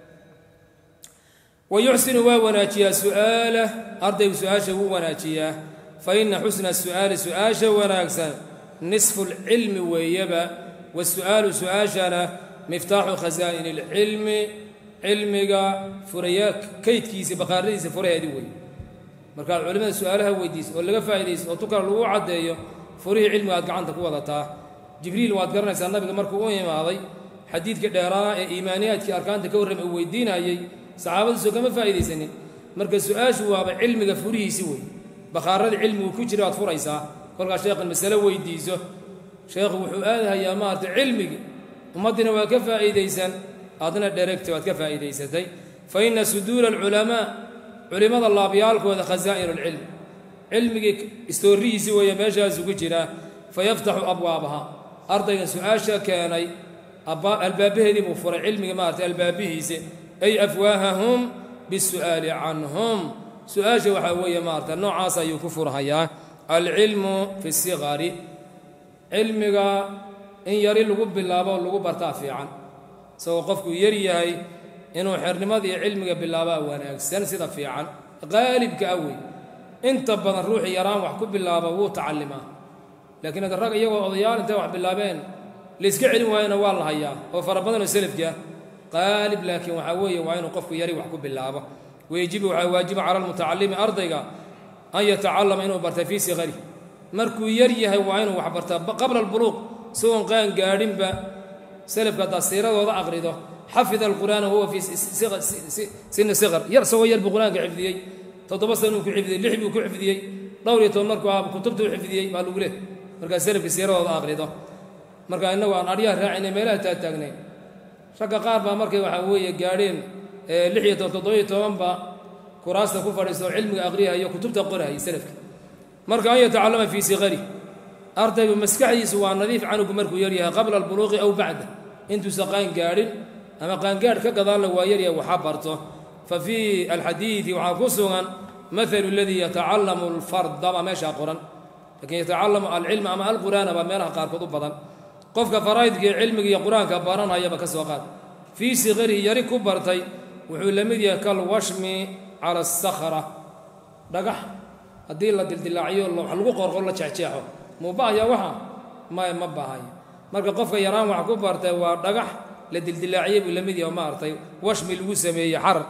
ويحسن وناجيا سؤاله أرضي سؤاشه وناجيا فإن حسن السؤال سؤاشه وناكسا نصف العلم ويبا والسؤال سؤاشنا مفتاح خزائن العلم علمك فرياك كيت كيس بقارديس فريا دوي مركا العلماء سؤالها ويديس ولا فايديس وتكر لو عدايو فري علم قد عنتك وضتا جبريل واد قرنا النبي مركو وين ماضي حديث كدراء ايمانيات اركان تكورم ويدينايي صحابه سو كما فايديسنين marka su'aashu waa cilmiga furihiisi way baqaarada cilmigu ku jira aad furaysaa kolka sheekhan mas'ala weydiiso sheekhu wuxuu aadayaa maarta cilmiga umadina waa ka faa'iideysan adna direct waad ka faa'iideysatay fa inna sudur al ulama ulimada laabiyaalkooda khazaa'ir al ilm cilmiga istoriisi way meeshaas ugu jira fayaftahu abwaabaha ardayga su'aasha keenay albaabaheedii buu furay cilmiga maarta albaabihiisa ay afwaahahum بالسؤال عنهم سؤال وحوية مارتا نوع عاصا يكفر هيا العلم في الصغر علمك إن يري لغب بالله ولغب ارتافعا سو قفك يري هاي إنه حرن ماذي علمك بالله وانا سنسد فيعا غالب كأوي انت بنا الروح يرام وحكب بالله وهو تعلمه لكن هذا الرقم يوى أضيان انت وحب بالله بين ليسك علم وين والله هيا وفربنا سلف جاه قالب لكن وحويه وعين قفك يري وحكب بالله ويجب واجب على المتعلم أرضيك أن يتعلم إنه برت في صغره مركو يري هي وعين وحبرت قبل البلوغ سواء كان قارن با سلف قد السيرة وضع أغرده حفظ القرآن وهو في صغر سن صغر يرسو يربو القرآن كحفظيه تطبس إنه كحفظيه لحبه كحفظيه دوري تمركو كتبته حفظيه ما له له مركا سلف السيرة وضع أغرده مركا إنه أن أرياه راعي ميلاه تاتقني شقا قاربا مركي وحويه قارين لحية تضوي توانبا كراسة كفر يسوع علم أغريها هي كتب تقرها يسلفك مركا أن يتعلم في صغره أرتب مسكحي سواء نظيف عنه مركو يريها قبل البلوغ أو بعده انتو سقاين قارن أما قان قار كقضان له ويريها وحبرته ففي الحديث وعاكسها مثل الذي يتعلم الفرد ما ماشى قرآن لكن يتعلم العلم أما القرآن ما لها قار كتب بدن قفك فرايدك علمك يا قرآن كباران هيا بكسوقات في صغره يري كبرتي وحول لمديا كالوشم على الصخرة دقح هدي الله دلدلاعيو الله حلقو قرقو الله تشعشاحو مباهيا وحا ما مباهيا مركا قفك يران وحا كبرتي ودقح لدلدلاعيو لمديا ومارتي وشم الوسمي حر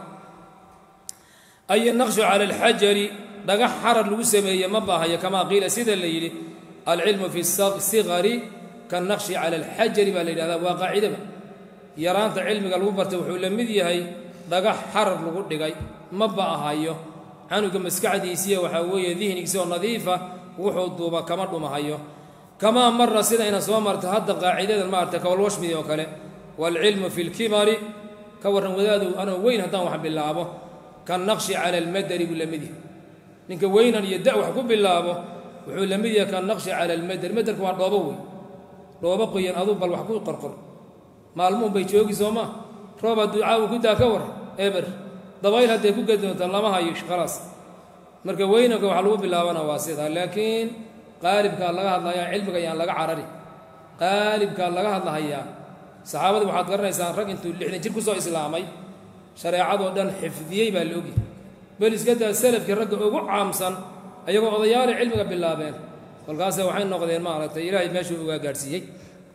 أي النقش على الحجر دقح حر الوسمي مباهيا كما قيل سيد الليلي العلم في الصغر كالنقش على الحجر بالليل هذا واقعي دبا يرانت علمك لو برت وحو لمid yahay dhagax xarar lagu dhigay ma baahayo anuga maskaxdiisa waxa weeye dihnigiisa oo nadiifa wuxuu duuba kama dhumahayo kama marra sida ina soo marta hadda qaacidada maarta ka walwashmidi oo kale wal ilmu fil kimari ka waran wadaadu ana weyn hadan wax bilaabo kan naqshi ala al madari bil lamidi ninka weynan iyo daa wax ku bilaabo wuxuu lamid yahay kan naqshi ala al madar madarku waa dhoobo weyn dhoobo qoyan adu bal wax ku qorqor maalmo bay joogi sooma rooba ducaa ku daa ka war eber dabayl haday ku gadoonta lama hayo khalaas marka weynaka waxa lagu bilaabana waa sida laakiin qaalibka laga hadlayaa cilmiga yaan laga carari qaalibka laga hadlayaa saxaabadu waxaad garanaysaa rag intuu lixdan jir ku soo islaamay shariicado dhan xifdiyay baa loogi bal iska daa salafkii ragga ugu caamsan ayagoo odayaal cilmiga bilaabeen kolkaas waxay noqdeen maaragtay ilaahay meeshuu uga gaarsiiyay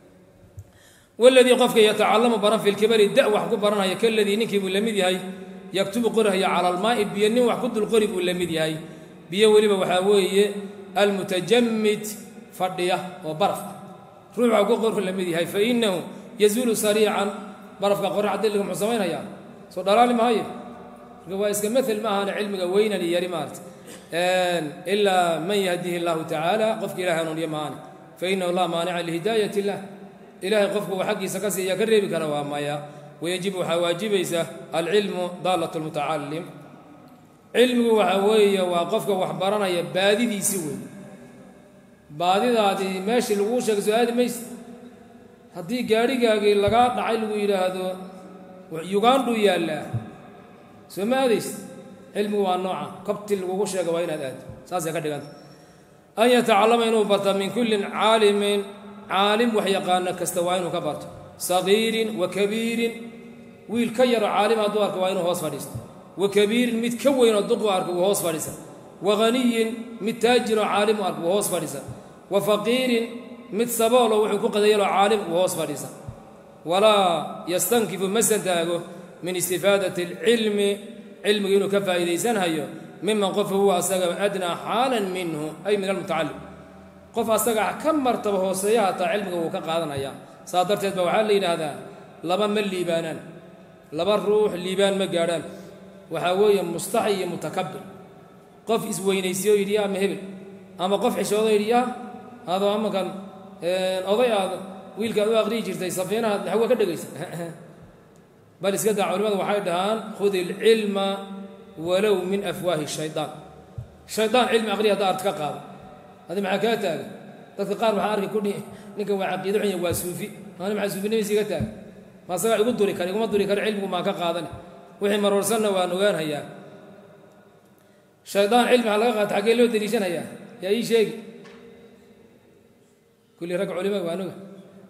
والذي قفك يتعلم برا في الكبر الدأ وحكو برا هي كالذي نكي ملمدي هاي يكتب قره على الماء بيني وحكو القرب ملمدي هاي بيا ولي وحاوي المتجمد فرديه وبرف روح حكو قره ملمدي هاي فإنه يزول سريعا برف قره عدل لكم حسوين هيا سو دلالي ما هي قوايس مثل ما أنا علمك وين لي يا رمارت إلا من يهديه الله تعالى قفك إلهنا اليمان فإنه الله مانع لهداية الله إلهي قفك وحقي سكسي يقرب كروا مايا ويجب حواجبيسه العلم ضالة المتعلم علم وحوية وقفك وحبرنا يبادي دي سوي baadidaadii meeshii lagu sheegay su'aadi maysid haddii gaadhigaagii lagaa dhacay lagu yidhaahdo yugaandhu yaallaa soo ma aadaysid cilmigu waa nooca kabti lagugu sheega waa inaad aado saasay ka dhiganta an yatacallama inuu barta min kullin caalimin caalim wax yaqaana kasta waa inuu ka barto sagiirin wa kabiirin wiil ka yaro caalim hadduu arko waa inuu hoos fadhiisto wa kabiirin mid ka weynoo duqu arko wuu hoos fadhiisa wa ghaniyin mid taajiroo caalim u arko wuu hoos fadhiisa wa faqiirin mid sabooloo wuxuu ku qadayaloo caalim wuu hoos fadhiisa walaa yastankifu ma santaago min istifaadati alcilmi cilmiga inuu ka faa'iidaysanhayo miman qof huwa asaga adnaa xaalan minhu ay min almutacalim qof asaga ka martaba hooseeyaha taa cilmiga wuu ka qaadanaya saa darteed baa waxaa la yidhaahdaa laba ma liibaanaan laba ruux liibaan ma gaadhaan waxaa weeye mustaxi iyo mutakabbir qof isweynaysiyo yidhi yaa ma hebel ama qof xishoodo yidhi yaa adoo amakan oday aad wiilkaad u aqriyi jirtay safiinahaad naxwa ka dhegaysa bal iska daa culimadu waxay dhahaan khudi alcilma walow min afwaahi shaydaan shaydaan cilmi aqriya haddaa art ka qaado adi maxaa kaa taaga dadka qaar waxaa arki kudhi ninkan waa caqiido xun waa suufi ani maxaa suufinimadiisa iga taaga ma asagaa igu duri kara iguma duri kara cilmigu maan ka qaadani wixii marwarsanna waan ogaanhayaa shaydaan cilmi waxaa laga qaata xaggee loo deliishanhayaa yaa ii sheegi kulli rag culima waa noga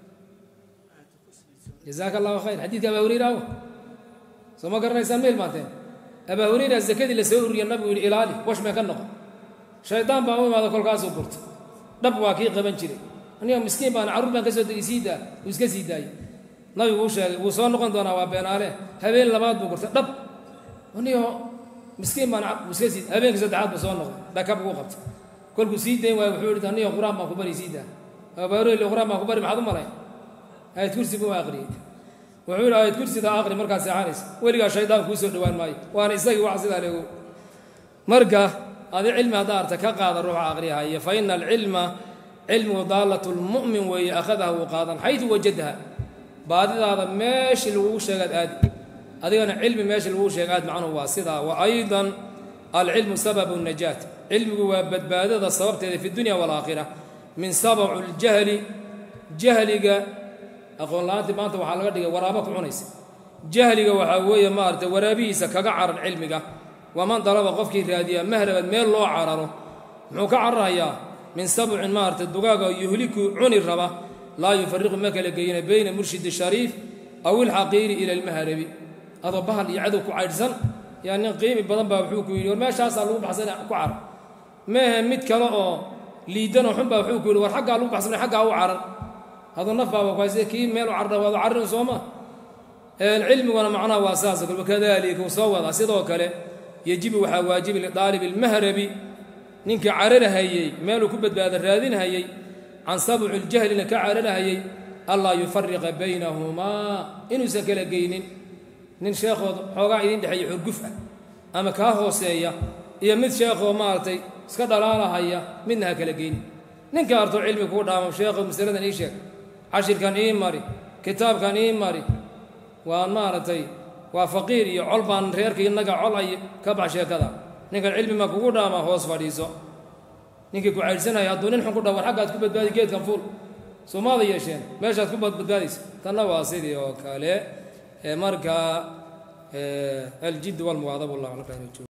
jazaaka allahu khayr xadiidka abaa hurayra awa soo ma garanaysaan meel maanteen abaa hurayra zakadii la soo ururiya nabigu yidhi ilaali washmee ka noqo shaydaan baa u imaada kolkaasuu burta dhab waa kii qaban jiray aniga miskiin baan carruur baan ka soo degay sii daa wuu iska sii daayey nabigu uu sheegay wuu soo noqon doonaa waa beenaale habeen labaad buu gurtay dhab anigo miskiin baan wuu iska sii habeenkii saddexaad buu soo noqday dhakab ugu qabtay kolkuu sii dayn waayo wuxuu yidhi aniga qur-aan baan ku bari sii daa abaa hurayra qur-aan baan ku bari maxaad u malay aayad kursi buu aqriyey wuxuu yidhi aayad kursida aqri markaad seexanaysa weligaa shaydaan kuu soo dhowaan maayo waana isagii wax sidaa leego marka adi cilmi haddaa arta ka qaada ruuxa aqriyahaya fa ina alcilma cilmigu daalatu lmu'min weeye akhadaha wuu qaadan xaydu wajadaha baadidaada meeshii lagugu sheegaad aadi adigana cilmi meeshii lagugu sheega aad macnuhu waa sidaa wa aydan alcilmu sababu najaat cilmigu waa badbaadada sababteeda fi dunya waalaakhira min sabacu ljahli jahliga aqoon la-aantii maanta waxaa laga dhigay waraabo ku cunaysa jahliga waxaa weeye maaragtay waraabihiisa kaga carar cilmiga waman dalaba qofkii raadiya mahrabad meel loo cararo muxuu ka cararayaa min sabcin maaragtay dugaaga yuhliku cuni raba laa yufariqu ma kala geyna bayna murshidi shariif aw ilxaqiiri ila almahrabi adoo bahal iyo cadow ku caydhsan yaa nin qiimi badan baa wuxuu ku yidhi war meeshaasaa lagu baxsana ku carar meehe mid kale oo liidanoo xun baa wuxuu ku yidhi war xaggaa lagu baxsanay xaggaa u carar هذا النفع وكويس كي ميل وعرض وهذا عرض صوما العلم وانا معناه واساس وكذلك وصوّد سيدو كله يجب وحواجب لطالب المهربي نينك عررها هي ميل كبد بهذا الرادين هي عن سبع الجهل لك عررها هي الله يفرق بينهما إنه سكل جينين نين شيخ حوقا يدين دحي حرقفة أما كاهو سيا يا مد شيخ ومارتي سكدلاله هي منها كلا جين نينك أرتو علمك ودا شيخ مسألة إيش عشر كان إيه ماري كتاب كان إيه ماري وأن مارتي وفقير يعلبان ريرك ينقع على كبع شيء كذا نينك العلم ما كودا ما هو صفاريسو نينك كوعير سنة يهدونين حنقودا والحقات كبد بادي جيت كان فول سو ماذا يشين ماشي كبد بداديس تنوى سيدي وكالي ماركا الجد والمواظب والله على خير.